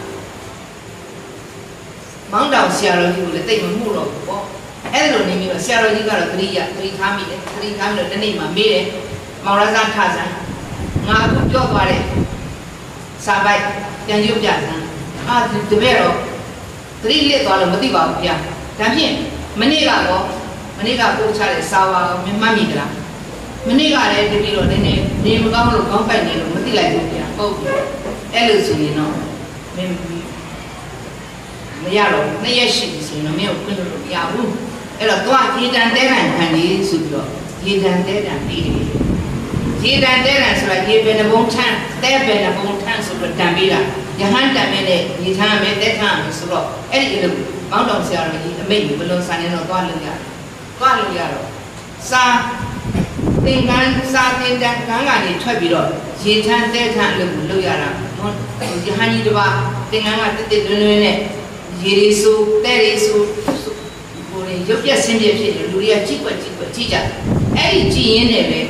မောင်းတောင်ဆရာတော်ကြီးကိုလည်းတိတ်မမှုတော့ဘူးပေါ့အဲ့လိုနေပြီးတော့ဆရာတော်ကြီးကတော့သတိရသတိထားမိတယ်သတိထားပြီးတော့တနေ့မှမေးတယ်မောင်ရဇထဆန်းငါအခုပြောသွားတဲ့စာပိုက်ပြန်ရုပ်ပြဆန်းအာတပည့်တော့သတိလစ်သွားလို့မသိပါဘူးဗျာဒါဖြင့်မနေ့ကတော့မနေ့ကပို့ချတဲ့စာဝါကိုမှတ်မိကြလားမနေ့ကလည်းတတိတော့နည်းနည်းနေမကောင်းလို့ခေါင်းပိုက်နေလို့မသိလိုက်ဘူးဗျာဟုတ်ပြီအဲ့လိုဆိုရင်တော့မင်းမရတော့နှစ်ရက်ရှိပြီဆိုရင်တော့မင်းကိုခွင့်လို့မရဘူးအဲ့တော့သွားရေတံတဲတံခံလေးဆိုပြီးတော့ရေတံတဲတံပြီးတယ်ရေတံတဲတံဆိုတာရေဘယ်နှဘုံထမ်းတဲဘယ်နှဘုံထမ်းဆိုပြီးတံပေးတာယဟန်တံမဲနဲ့ရေထမ်းမဲတဲထမ်းမယ်ဆိုတော့အဲ့ဒီလိုမောင်းတော်ဆရာတော်ကြီးအမိတ်ကိုဘလုံးစာနေတော့သွားလို့ရတယ်သွားလို့ရတော့စာသင်္ကန်းစာသင်္ကန်းကန်းကနေထွက်ပြီးတော့ရေထမ်းတဲထမ်းလို့လုပ်ရတာနော်ယဟန်ကြီးတစ်ပါးသင်္ကန်းကတက်တက်လွန်းလွန်းနဲ့ရေရီဆိုတဲရီဆိုဟိုရုပ်ပြက်ဆင်းပြဖြစ်တယ်လူတွေကကြည့်ွက်ကြည့်ွက်ကြည့်ကြအဲ့ဒီကြည်ရင်းနဲ့ပဲ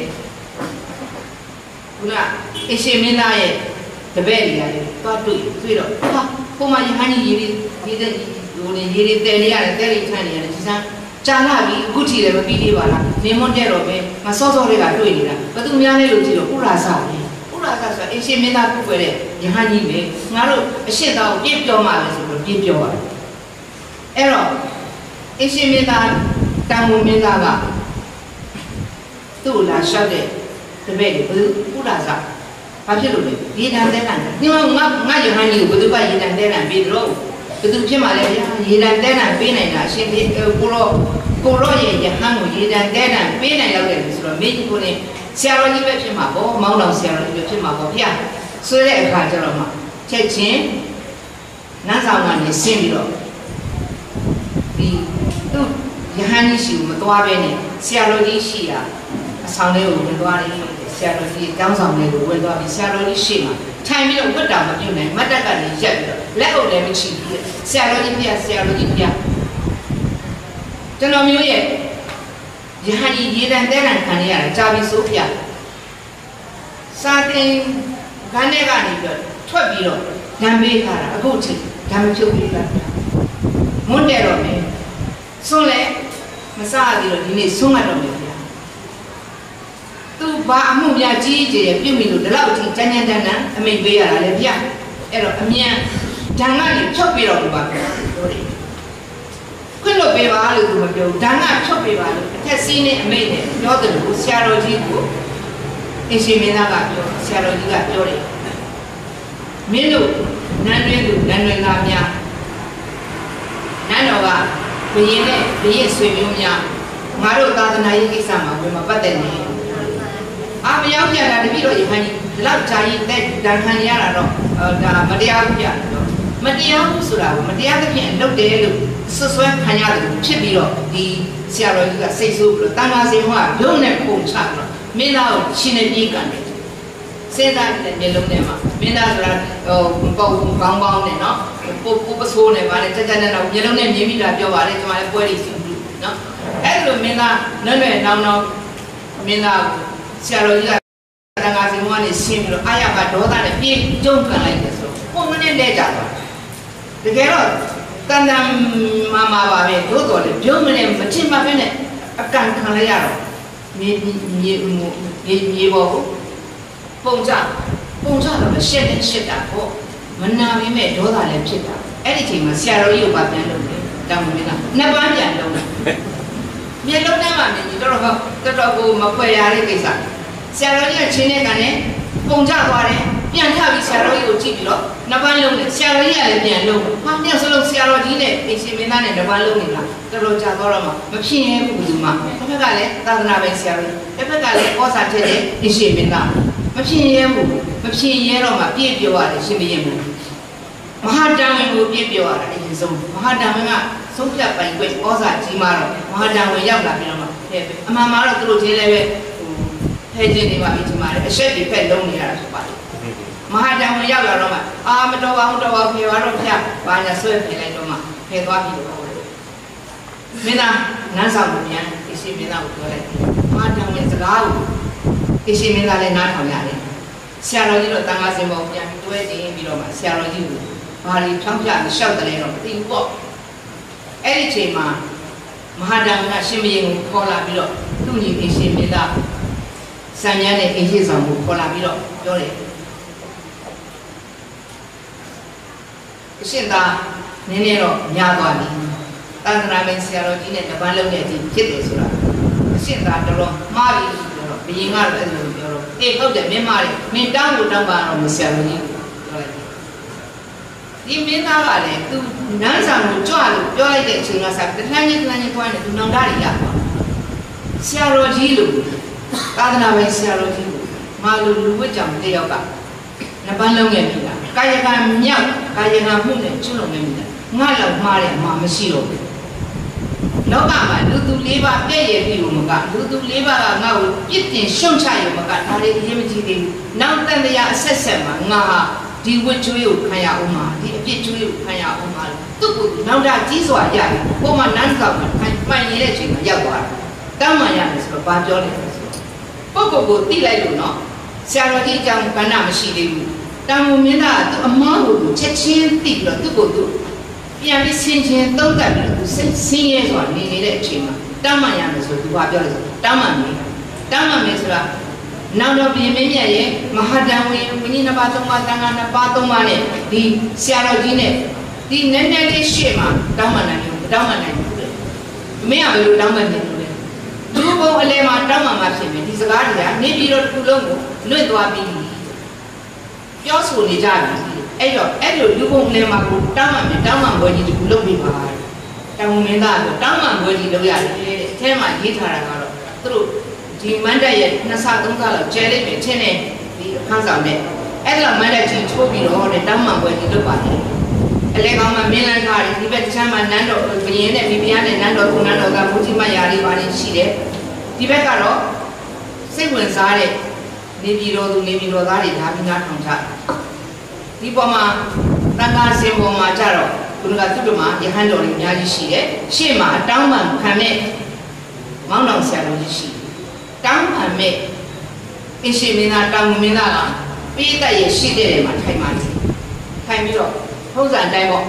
ခုနအရှင်မင်းသားရဲ့တပည့်တွေကလည်းသွားတွေ့တွေ့တော့ဟာပုံမှန်ယဟန်ကြီးရေရီရေတဲ့ဟိုနေရေရီတဲနေရတယ်တဲရီထမ်းနေရတယ်ဒီစမ်းကြာလာပြီအခုထိလည်းမပြီးသေးပါလားနေမွန်းတဲ့တော့ပဲမစောစောလေးကတွေ့နေတာဘသူများလဲလို့ကြည့်တော့ဥရာဇပဲဥရာဇဆိုတာအရှင်မင်းသားကိုွယ်တဲ့ယဟန်ကြီးပဲငါတို့အရှင်သားကိုပြည့်ပြောမှပဲဆိုတော့ပြည့်ပြောရတယ်အဲ့တော့အရှင်မင်းသားတန်မွန်မင်းသားကသူ့လာလျှောက်တဲ့တပည့်တွေဘုရားစာဘာဖြစ်လို့လဲရေတံတဲတံဒီမှာငါငါယဟန်ကြီးကိုဘသူကရေတံတဲတံပေးတော့ဘယ်သူဖြစ်မှလဲဗျာရေတံတဲတံပေးနိုင်တာအရှင်ကိုရောကိုရောရဲ့ယဟန်ကိုရေတံတဲတံပေးနိုင်လောက်တယ်ဆိုတော့မင်းကြီးကိုလည်းဆရာတော်ကြီးပဲဖြစ်မှာပေါ့မောင်းတော်ဆရာတော်ကြီးပဲဖြစ်မှာပေါ့ဗျာဆိုတဲ့အခါကျတော့မှချက်ချင်းနတ်ဆောင်ကနေဆင်းပြီးတော့ဒီသူယဟန်ကြီးရှိကိုမသွားပဲနဲ့ဆရာတော်ကြီးရှိတာအဆောင်လေးကိုဝင်သွားတယ်ဆရာတော်ကြီးတောင်းဆောင်လေးကိုဝင်သွားပြီးဆရာတော်ကြီးရှိမှာထိုင်ပြီးတော့ဝတ်တော်မပြုတ်နိုင်မတ်တက်ကနေရက်ပြီးတော့လက်အုပ်လည်းမချီဘူးဆရာတော်ကြီးပြဆရာတော်ကြီးပြကျွန်တော်မျိုးရဲ့ယဟန်ကြီးရေတံတဲတံခံရတာကြာပြီဆိုပြစာတင်ခန်းထဲကနေပြီးတော့ထွက်ပြီးတော့ဓာတ်ပေးထားတာအခုချိန်ဓာတ်မဖြုတ်ပေးတာမွန်းတယ်တော့မယ်ဆွန်းလဲမစားသေးတော့ဒီနေ့ဆွန်းရတော့မယ်ဗျာသူဘာအမှုများကြီးကြီးရပြုတ်မိလို့ဒီလောက်အထိကြမ်းကြမ်းတမ်းတမ်းအမိန်ပေးရတာလေဗျာအဲ့တော့အမြန်ဓာတ်ကနေဖြုတ်ပြီးတော့ပါဗျာတို့တွေခွင့်လို့ပေးပါလို့သူမပြောဓာတ်ကဖြုတ်ပေးပါလို့အထက်စီးနဲ့အမိန်နဲ့ပြောတယ်လို့ဆရာတော်ကြီးကိုအရှင်မင်းသားကပြောဆရာတော်ကြီးကပြောတယ်မင်းတို့နန်းတွင်းသူနန်းတွင်းသားများနန်းတော်ကဘုရင်နဲ့ဘုရင်ဆွေမျိုးများငါတို့သာသနာရေးကိစ္စမှာဝင်မပတ်သက်နေအာမရောက်ကြတာတပည့်တော်ရဟန်းကြီးဒီလောက်ဂျာကြီးတဲ့တန်ခံရတာတော့ဒါမတရားဘူးပြတော့မတရားဘူးဆိုတာကိုမတရားသဖြင့်လုပ်တယ်လို့ဆွဆွဲခံရတယ်ဖြစ်ပြီးတော့ဒီဆရာတော်ကြီးကစိတ်ဆိုးပြီးတော့တန်ခါစင်ဟောကဘုံနဲ့ပုံချတော့မင်းသားကိုရှင်နေပြေးကန်တယ်စဉ်းစားတဲ့မျိုးလုံးထဲမှာမင်းသားဆိုတာဟိုပေါင်းပေါင်းပေါင်းနဲ့နော်ပို့ပို့ပစိုးနဲ့ဗာနဲ့ကြကြနဲ့တော့မျိုးလုံးနဲ့မြင်ပြီးတာပြောပါတယ်ကျွန်မလည်းပွဲတွေစီဘူးနော်အဲ့လိုမင်းသားနွဲ့နွဲ့နောင်နောင်မင်းသားဆရာတော်ကြီးကတန်ခါစင်ဟောကနေဆင်းပြီးတော့အာရပါဒေါသနဲ့ပြေးကျုံခံလိုက်တယ်ဆိုတော့ပုံမနဲ့လဲကြသွားတကယ်တော့တန်တန်မာမာပါပဲသို့တော်လည်းပြုံးမနဲ့မချင်မဖက်နဲ့အကန်ခံလိုက်ရတော့မြေမြေမြေမြေပေါ်ကိုပုံချပုံချတော့ရှက်နဲ့ရှက်တာပေါ့မနာမင်းမဲ့ဒေါသလည်းဖြစ်တာအဲ့ဒီချိန်မှာဆရာတော်ကြီးကိုပါပြန်လုပ်တယ်တောင်းမင်းကနှစ်ပန်းပြန်လုပ်တယ်မြေလုံးထဲမှာမြင်တော်တော်တော်တော်ကိုမဖွယ်ရတဲ့ကိစ္စဆရာတော်ကြီးကချင်းနဲ့ကန်နဲ့ပုံချသွားတယ်ပြန်ထပြီးဆရာတော်ကြီးကိုကြည့်ပြီးတော့နှစ်ပန်းလုံးနဲ့ဆရာတော်ကြီးကလည်းပြန်လုံးဟာမြောက်စလုံးဆရာတော်ကြီးနဲ့အရှင်မင်းသားနဲ့နှစ်ပန်းလုံးနေလားတော်တော်ကြာတော့မှမဖြစ်ရဲဘူးဒီမှာတစ်ဖက်ကလည်းသာသနာ့ပဲဆရာတော်တစ်ဖက်ကလည်းဩဇာထက်တဲ့အရှင်မင်းသားမဖြစ်ရဲဘူးမဖြစ်ရဲတော့မှပြည့်ပြောရတယ်ရှင်မင်းဘူးမဟာတန်ဝင်ကိုပြည့်ပြောရတာအရင်ဆုံးမဟာတန်ဝင်ကဆုံးဖြတ်ပိုင်ခွင့်ဩဇာကြီးမာတော့မဟာတန်ဝင်ရောက်လာပြီးတော့မှအမှန်မှာတော့သူတို့ချင်းလည်းပဲဟိုဖဲချင်းနေပါပြီဒီမှာလည်းအရှက်တွေဖက်လုံးနေရတာဖြစ်ပါတယ်မဟာတန်ဝင်ရောက်လာတော့မှအာမတော်ပါဘူးတော်ပါဖေပါတော့ဖျက်ဘာညာဆွဲဖယ်လိုက်တော့မှဖယ်သွားပြီတော့မင်းသားနန်းဆောင်ကိုပြန်အရှင်မင်းသားကိုပြောလိုက်မဟာတန်ဝင်စကားကိုအရှင်မင်းသားလည်းနားထောင်ရတယ်ဆရာတော်ကြီးတော့တန်ခါစင်ပေါ်ပြန်ပြီးတွဲတင်ပြီးတော့မှဆရာတော်ကြီးကိုဘာတွေဖြောင်းပြလျှောက်တယ်တော့မသိဘူးပေါ့အဲ့ဒီချိန်မှာမဟာတန်ကရှင်မင်းကိုခေါ်လာပြီးတော့သူ့ညီအရှင်မင်းသားစံမြန်းနဲ့အင်ရှိဆောင်ကိုခေါ်လာပြီးတော့ပြောတယ်အရှင်သာနည်းနည်းတော့များသွားပြီတန်ခါမင်းဆရာတော်ကြီးနဲ့တပန်းလုံးနဲ့ဒီဖြစ်တယ်ဆိုတာအရှင်သာတော်တော်မှားပြီဆိုတော့ဘယင်ကတော့အဲ့လိုပြောတော့အေးဟုတ်တယ်မင်းမားတယ်မင်းတောင်းလို့တောင်းပါတော့မဆရာတော်ကြီးပြောလိုက်ဒီမင်းသားကလည်းသူနန်းဆောင်ကိုကြွလို့ပြောလိုက်တဲ့အချိန်ကစားတထန်းကြီးတထန်းကြီးသွားနေသူနောင်တတွေရသွားဆရာတော်ကြီးလို့သာသနာ့ပဲဆရာတော်ကြီးကိုငါလိုလူဝတ်ကြောင်တယောက်ကနှစ်ပန်းလုံးနဲ့ပြီလားကာယကံမြောက်ကာယကံမှုနဲ့ကျွလုံနေပြီလားငါလောက်မှားတယ်မှာမရှိတော့ဘူးလောကမှာလူသူလေးပါးပြည့်ရပြီလို့မကလူသူလေးပါးကငါ့ကိုပြစ်တင်ရှုံချရုံမကဒါလေးအရေးမကြီးသေးဘူးနောက်တန်တရားအဆက်ဆက်မှာငါဟာဒီဝတ်ကျွေးကိုခံရအောင်မှာဒီအပြစ်ကျွေးကိုခံရအောင်မှာသူ့ကိုနောက်တာကြီးစွာရတယ်ပုံမှန်နန်းဆောင်မှာပိုင်နေတဲ့အချိန်မှာရောက်သွားတာတောင်းမှန်ရတယ်ဆိုတော့ဘာပြောလဲဆိုတော့ပုဂ္ဂိုလ်ကိုတိလိုက်လို့နော်ဆရာတော်ကြီးအကြောင်းကဏ္ဍမရှိသေးဘူးတောင်မင်းသားကသူ့အမားကိုချက်ချင်းတိပြီးတော့သူ့ကိုသူပြန်ပြီးဆင်ခြင်သုံးသပ်ပြီးသူစိတ်ဆင်းရဲဆိုတာနေနေတဲ့အချိန်မှာတောင်းမှန်ရတယ်ဆိုသူကပြောတယ်တောင်းမှန်ပြီတောင်းမှန်ပြီဆိုတာနောက်တော့ပြင်မင်းမြတ်ရဲ့မဟာတန်ဝင်ဝိညာဉ်နှစ်ပါးသုံးပါးတန်ခါနှစ်ပါးသုံးပါးနဲ့ဒီဆရာတော်ကြီးနဲ့ဒီနည်းနည်းလေးရှေ့မှာတောင်းမှန်နိုင်တယ်တောင်းမှန်နိုင်တယ်မင်းကဘယ်လိုတောင်းမှန်နေလဲသူ့ဘုံအလဲမှာတောင်းမှန်မှဖြစ်မယ်ဒီစကားတွေကနေပြီးတော့တစ်ခုလုံးကိုလွင့်သွားပြီးပြောဆိုနေကြပြီအဲ့တော့အဲ့လိုလူပုံလဲမှာကိုတောင်းမှမယ်တောင်းမှဘွယ်ကြီးတခုလုပ်ပြီးပါတောင်းမင်းသားဆိုတောင်းမှဘွယ်ကြီးလုပ်ရတယ်တဲ့အထဲမှာရေးထားတာကတော့သူတို့ဒီမန်တက်ရဲ့နှစ်ဆသုံးဆလောက်ကျဲလိုက်ပြီချင်းနဲ့ဒီအခန်းဆောင်နဲ့အဲ့လိုမန်တက်ကြီးထိုးပြီးတော့တဲ့တောင်းမှဘွယ်ကြီးလုပ်ပါတယ်အလဲကောင်မှမင်းလန်းထားတယ်ဒီဘက်တခြားမှာနန်းတော်ဘရင်နဲ့မိဖုရားနဲ့နန်းတော်ကိုနန်းတော်ကမူကြီးမရာလေးပါနေရှိတယ်ဒီဘက်ကတော့စိတ်ဝင်စားတဲ့နေပြည်တော်သူနေပြည်တော်သားတွေဒါပြီးနားထောင်ကြဒီပေါ်မှာတန်ခါစင်ပေါ်မှာကြတော့ခုနကသူတို့မှာရဟန်းတော်တွေအများကြီးရှိတယ်ရှေ့မှာအတောင်းပန်ခံမဲ့မောင်းတော်ဆရာတော်ကြီးရှိတောင်းပန်မဲ့အင်းရှင်မင်းသားတောင်းမင်းသားကပေးတတ်ရရှိတဲ့နေရာမှာထိုင်ပါစီထိုင်ပြီးတော့ထုံးစံတိုင်းပေါ့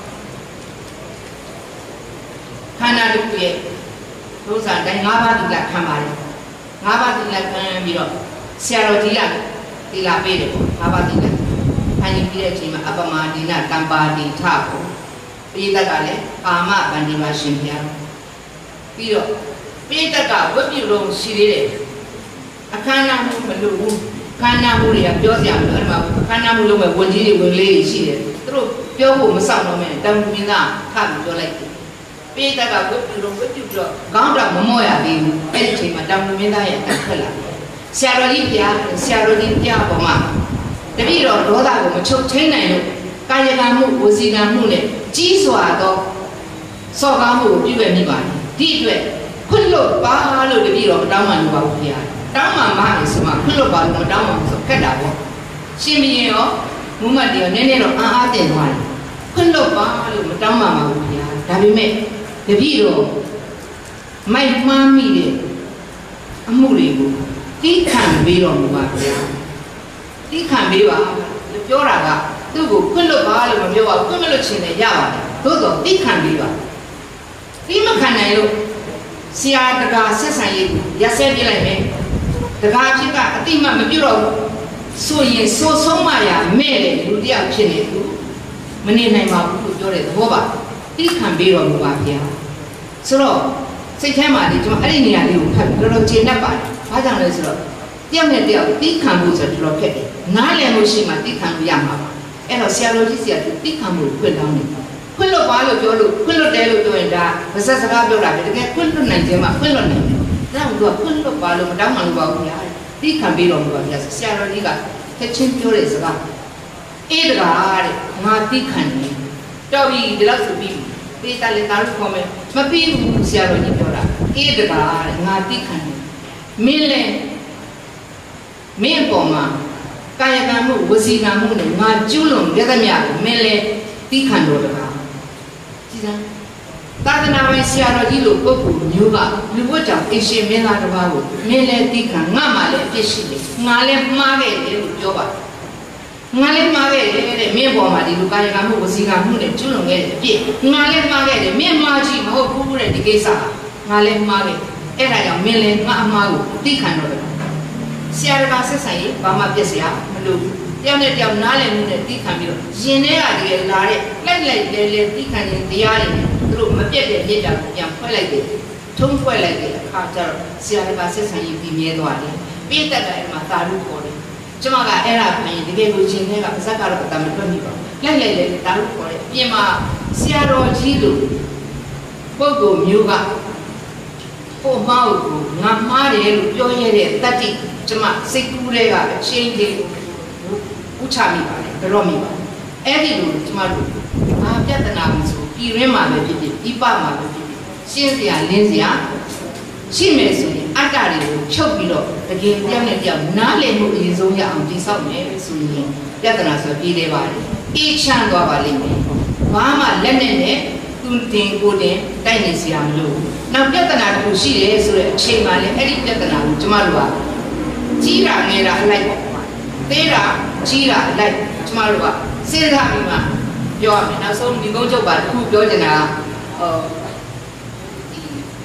ခန္ဓာတစ်ခုရဲ့ထုံးစံတိုင်း၅ပါးတိလခံပါတယ်၅ပါးတိလခံပြီးတော့ဆရာတော်ကြီးကတိလပေးတယ်ပေါ့၅ပါးတိလခံယူပြီးတဲ့အချိန်မှာအပမဒီနာတံပါတိထကိုပိဋကကလည်းအာမဗန္ဒီမှာရှင်ပြပြီးတော့ပိဋကဝတ်ပြုလို့ရှိသေးတယ်အခမ်းအနားမှုမလို့ဘူးခန္ဓာမှုတွေကပြောစရာမလိုအဲ့မှာခန္ဓာမှုလုံးမဲ့ဝန်ကြီးတွေဝင်လေးတွေရှိတယ်သူတို့ပြောဖို့မဆောင်တော့မဲ့တန်မြင်သားထပ်ပြီးပြောလိုက်တယ်ပိဋကကဝတ်ပြုလို့ဝတ်ပြုပြီးတော့ခေါင်းတောင်မမော့ရသေးဘူးအဲ့ဒီအချိန်မှာတန်မြင်သားရဲ့တက်ထွက်လာဆရာတော်ကြီးပြဆရာတော်ကြီးပြပေါ်မှာတပည့်တော်ဒေါသကိုမချုပ်ထိန်နိုင်လို့ကာယကံမှုဝစီကံမှုနဲ့ကြီးစွာသောစော်ကားမှုကိုပြုခဲ့မိပါတယ်ဒီအတွက်ခွင့်လွတ်ပါလို့တပည့်တော်မတောင်းပန်လို့ပါဘူးခင်ဗျာတောင်းပန်ပါလေဆိုမှခွင့်လွတ်ပါလို့မတောင်းပန်ဆိုခက်တာပေါ့ရှင်မင်းရောမူမတ်တွေရောနည်းနည်းတော့အားအားတင်သွားတယ်ခွင့်လွတ်ပါလို့မတောင်းပန်ပါဘူးခင်ဗျာဒါပေမဲ့တပည့်တော်မိုက်မှားမိတဲ့အမှုတွေကိုတိခံပေးတော်မူပါဗျာတိခံပေးပါပြောတာကသူ့ကိုခွင့်လွတ်ပါလို့မပြောပါဘူးခွင့်မလွတ်ချင်တယ်ရပါတယ်သို့တော့တိခံပေးပါတိမခံနိုင်လို့ဆရာတကာဆက်ဆံရေးရဆဲပြလိုက်မယ်တကာဖြစ်ကအတိမမပြုတ်တော့ဆိုရင်ဆိုဆုံးမရမဲ့တယ်လူတယောက်ဖြစ်နေသူမနေနိုင်ပါဘူးလို့ပြောတဲ့သဘောပါတိခံပေးတော်မူပါဗျာဆိုတော့စိတ်ထဲမှာဒီကျွန်တော်အဲ့ဒီနေရာလေးကိုဖတ်ပြီးတော်တော်ကျေနပ်ပါတယ်ဘာကြောင့်လဲဆိုတော့တယောက်နဲ့တယောက်တိခံဖို့ဆိုတော့တော်တော်ခက်တယ်နားလည်လို့ရှိမှတိခံလို့ရမှာပါအဲ့တော့ဆရာတော်ကြီးဆရာတိခံဖို့ခွင့်တောင်းတယ်ခွင့်လွတ်ပါလို့ပြောလို့ခွင့်လွတ်တယ်လို့ပြောရင်ဒါဗစက်စကားပြောတာပဲတကယ်ခွင့်လွတ်နိုင်ခြင်းမှာခွင့်လွတ်နိုင်တယ်ဒါကခွင့်လွတ်ပါလို့မတောင်းမှလို့ပါဘူးဗျာတိခံပြီးတော့ပြောဗျာဆရာတော်ကြီးကချက်ချင်းပြောတဲ့စကားအေးတကားတဲ့ငါတိခံတယ်တော်ပြီဒီလောက်ဆိုပြီးပေးတာလေတာလို့ခေါ်မယ်မပြီးဘူးဆရာတော်ကြီးပြောတာအေးတကားတဲ့ငါတိခံတယ်မင်းလည်းမင်းပေါ်မှာကာယကံမှုဝစီကံမှုနဲ့ငါကျူးလွန်ရသမျှကိုမင်းလည်းတိခံတော်တကားကြည်စမ်းသာသနာ့ဝင်ဆရာတော်ကြီးလိုပုဂ္ဂိုလ်မျိုးကလူ့ဘဝကြောင့်အရှင်မင်းသားတစ်ပါးကိုမင်းလည်းတိခံငါမှလည်းအပြစ်ရှိတယ်ငါလည်းမှားခဲ့တယ်လို့ပြောပါငါလည်းမှားခဲ့တယ်တဲ့မင်းပေါ်မှာဒီလူကာယကံမှုဝစီကံမှုနဲ့ကျူးလွန်ခဲ့တဲ့အပြစ်ငါလည်းမှားခဲ့တယ်မင်းမှားချင်မဟုတ်ဘူးတဲ့ဒီကိစ္စငါလည်းမှားခဲ့အဲ့ဒါကြောင့်မင်းလည်းငါအမှားကိုတိခံတော်တယ်ဆရာတကာဆက်ဆံရေးဘာမှပြည့်စရာမလိုဘူးတယောက်နဲ့တယောက်နားလည်မှုနဲ့တိခံပြီးတော့ရင်ထဲကတကယ်လာတဲ့လက်လက်လဲလဲတိခံခြင်းတရားတွေနဲ့သူတို့မပြတ်တဲ့မြစ်တာကိုပြန်ဖွဲ့လိုက်တယ်ထုံးဖွဲ့လိုက်တဲ့အခါကျတော့ဆရာတကာဆက်ဆံရေးပြီးမြဲသွားတယ်ပြည့်တတ်တဲ့မှာသာလူခေါ်တယ်ကျမကအဲ့ဒါမှရင်တကယ်ကိုရှင်ထဲကပါဇက်ကတော့အတမထွက်မိပါဘူးလက်လက်လဲသာလူခေါ်တယ်အပြင်မှာဆရာတော်ကြီးလိုပုဂ္ဂိုလ်မျိုးကကိုမောက်ကိုငါမှားတယ်လို့ပြောရတဲ့တတ္တိကျမစိတ်ကူးတွေကအချင်းချင်းဥချမိပါတယ်ဘယ်တော့မိပါအဲ့ဒီလိုကျမတို့အာပြဿနာမျိုးဆိုပြည်ရင်းမှာပဲဖြစ်ဖြစ်ဤပမှာပဲဖြစ်ဖြစ်ရှင်းစရာလင်းစရာရှိမယ်ဆိုရင်အတ္တတွေကိုချုပ်ပြီးတော့တကယ်တယောက်နဲ့တယောက်နားလည်မှုအရင်ဆုံးရအောင်တည်ဆောက်မယ်ဆိုရင်ပြဿနာဆိုပြည်သေးပါတယ်အေးချမ်းသွားပါလိမ့်မယ်ဘာမှလက်နဲ့နဲ့သူတင်ကိုတင်တိုက်နေစရာမလိုဘူးနောက်ပြဿနာတစ်ခုရှိတယ်ဆိုတဲ့အချိန်မှလည်းအဲ့ဒီပြဿနာကိုကျမတို့ကကြီးတာငယ်တာအလိုက်ပေါ့သေးတာကြီးတာအလိုက်ကျမတို့ကစဉ်းစားပြီးမှပြောရမယ်နောက်ဆုံးဒီကုန်းချုပ်ပါတစ်ခုပြောချင်တာဟောဒီ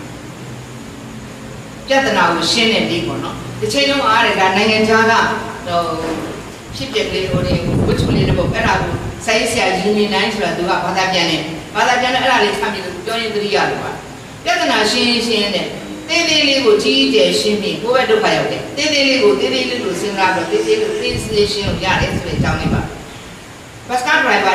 ပြဿနာကိုရှင်းတဲ့နေ့ပေါ့နော်ဒီချိန်လုံးအားရတာနိုင်ငံခြားကဟိုဖြစ်ပြကလေးဟိုဒီဝတ်ချူလေးတစ်ပုဒ်အဲ့ဒါကိုစိုင်းဆရာရင်းနေနိုင်ဆိုတာသူကဘာသာပြန်တယ်ဘာသာပြန်တဲ့အဲ့ဒါလေးဖတ်ပြီးလို့ပြောရင်သတိရတယ်ပါပြဿနာရှင်းရှင်းတဲ့သေးသေးလေးကိုကြီးကျယ်ရှင်းပြီးကိုယ့်ဘက်ဒုက္ခရောက်တယ်သေးသေးလေးကိုသေးသေးလေးလို့စဉ်းစားတော့သေးသေးလေးသေးသေးရှင်းလို့ရတယ်ဆိုတဲ့အကြောင်းလေးပါဘတ်က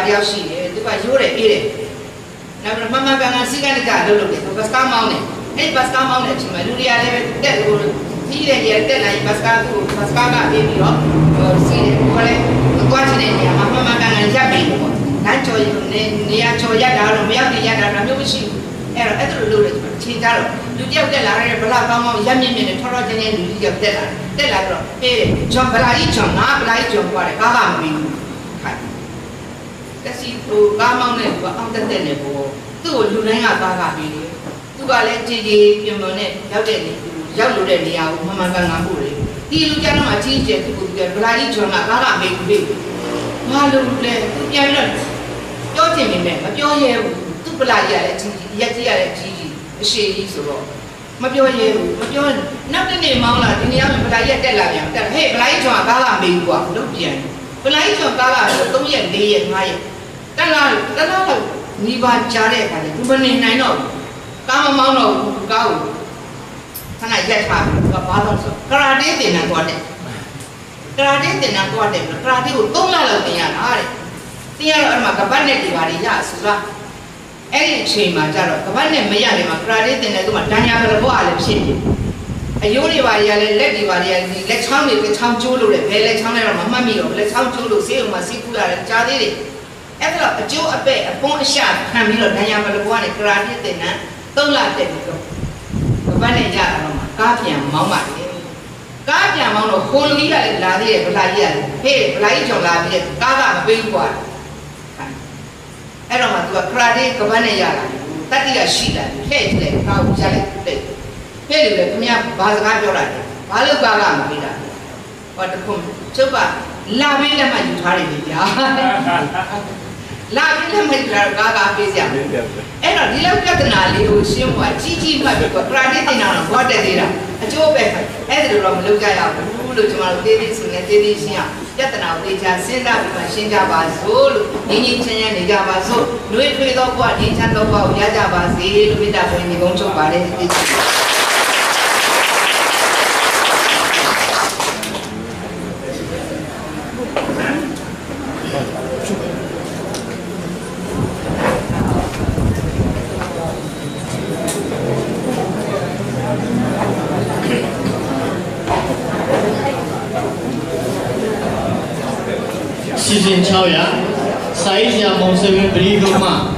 တယောက်ရှိတယ်သူကရိုးတယ်အေးတယ်နောက်ပြီးမှန်မှန်ကန်ကန်စီးကနေကြလှုပ်လို့တယ်ဘတ်စကားမောင်းတယ်အဲ့ဘတ်စကားမောင်းတဲ့အချိန်မှာလူတွေကလည်းတက်လို့ပြီးတယ်ရတက်လိုက်ဘတ်စကားကိုဘတ်စကားကအေးပြီးတော့စီးတယ်ဘာလဲသွားချင်တဲ့နေရာမှာမှန်မှန်ကန်ကန်ရပ်ပြီးပေါ့လမ်းကျော်နေနေရာကျော်ရတာတော့မရောက်တင်ရတာမျိုးမရှိဘူးအဲ့တော့အဲ့ဒါလို့လို့ချိန်ကြတော့လူတယောက်တက်လာတဲ့ဗလာကောင်းကောင်းရပ်မြင့်မြင့်နဲ့ထော်ထော်ချင်းချင်းလူတယောက်တက်လာတက်လာတော့အေးဂျွန်ဗလာကြီးဂျွန်ငါဗလာကြီးဂျွန်သွားတယ်ကားကမပြီးဘူးခိုင်တက်စီဟိုကားမောင်းနေကအောင်တက်တက်နေပေါ့သူ့ကိုလူတိုင်းကကားကပြီးတယ်သူကလည်းကြည်ကြည်ပြုံပြုံနဲ့ရောက်တဲ့နေရောက်လို့တဲ့နေရာကိုမှန်မှန်ကန်ကန်ပို့တယ်ဒီလူကြတော့မှကြီးကျယ်သူ့ကိုဗလာကြီးဂျွန်ကကားကမပြီးဘူးဘာလို့လဲပြန်ပြီးတော့ပြောချင်နေမယ်မပြောရဲဘူးသူ့ဗလာကြီးရတဲ့ကြီးရက်ကြီးရတဲ့ကြီးကြီးအရှိကြီးဆိုတော့မပြောရဲဘူးမပြောနောက်တစ်နေ့မောင်းလာဒီနေ့ကဗလာကြီးတက်လာပြန်တက်ဟေးဗလာကြီးကျော်ကားကမေးဘူးကွာလုံးပြန်ဗလာကြီးကျော်ကားကသုံးရက်လေးရက်ငါးရက်တက်လာတက်လာတော့ညီပါကြားတဲ့အခါကျသူမနေနိုင်တော့ကားမမောင်းတော့ဘူးကားကိုခဏရက်ထားပြီးကဘာလို့ဆိုကရာတေးတင်နေတော့တဲ့ကရာတေးတင်နေတော့တဲ့ကရာတေးကိုသုံးလလောက်တင်ရတာတဲ့တင်ရတော့အဲ့မှာကပတ်နဲ့ဒီပါတွေရဆိုလားအဲ့ဒီအချိန်မှာကျတော့ကပတ်နဲ့မရတယ်မှာကရာတေးတင်နေတော့ဒဏ်ရာဘယ်ဘောအားလည်းဖြစ်နေအယိုးတွေပါတွေကလည်းလက်တွေပါတွေကဒီလက်ချောင်းတွေချောင်းကျိုးလို့လေဘယ်လက်ချောင်းလဲတော့မမှတ်မိတော့လက်ချောင်းကျိုးလို့ဆေးရုံမှာစီးပူလာတယ်ကြားသေးတယ်အဲ့ဒါတော့အကျိုးအပဲ့အပွန်းအရှခံပြီးတော့ဒဏ်ရာဘယ်ဘောကနေကရာတေးတင်နေသုံးလတက်ပြီးတော့ကပတ်နဲ့ရတာတော့ကားပြန်မောင်းပါတယ်ကားပြန်မောင်းတော့ဟိုလူကြီးကလည်းလာသေးတယ်ဗလာကြီးကလည်းဟေးဗလာကြီးကြောင်လာပြီးတဲ့ကားကမပေးဘူးကွာအဲ့တော့မှသူကခရာတေးကပတ်နဲ့ရလာတတိယရှိလာဟဲ့ကြည့်လေကားကိုကြားလိုက်တဲ့ဟဲ့လေခင်ဗျာဘာစကားပြောလိုက်ဘာလို့ကားကမပေးတာဟောတခုချုပ်ကလာပေးလက်မှယူထားတယ်ဗျာလာပြီးလက်မှတ်လာကားကားပေးကြအဲ့တော့ဒီလောက်ပြဿနာလေးကိုရှင်းဖို့ကြီးကြီးမှတ်ပြီးတော့ကရာတေးတင်တာတော့ဘောတက်သေးတာအကျိုးပဲအဲ့ဒါတော့မလုပ်ကြရဘူးလို့ကျွန်တော်တို့တေးသေးဆိုနေတေးသေးရှင်းအောင်ပြဿနာကိုသိချာစဉ်းစားပြီးမှရှင်းကြပါစို့လို့ငင်းငင်းချမ်းချမ်းနေကြပါစို့နှွေးထွေးသောဘဝငင်းချမ်းသောဘဝကိုရကြပါစေလို့မေတ္တာပိုင်နေကုန်းချုပ်ပါတယ်ဒီ七千超呀，啥意思啊？蒙水文不离够嘛？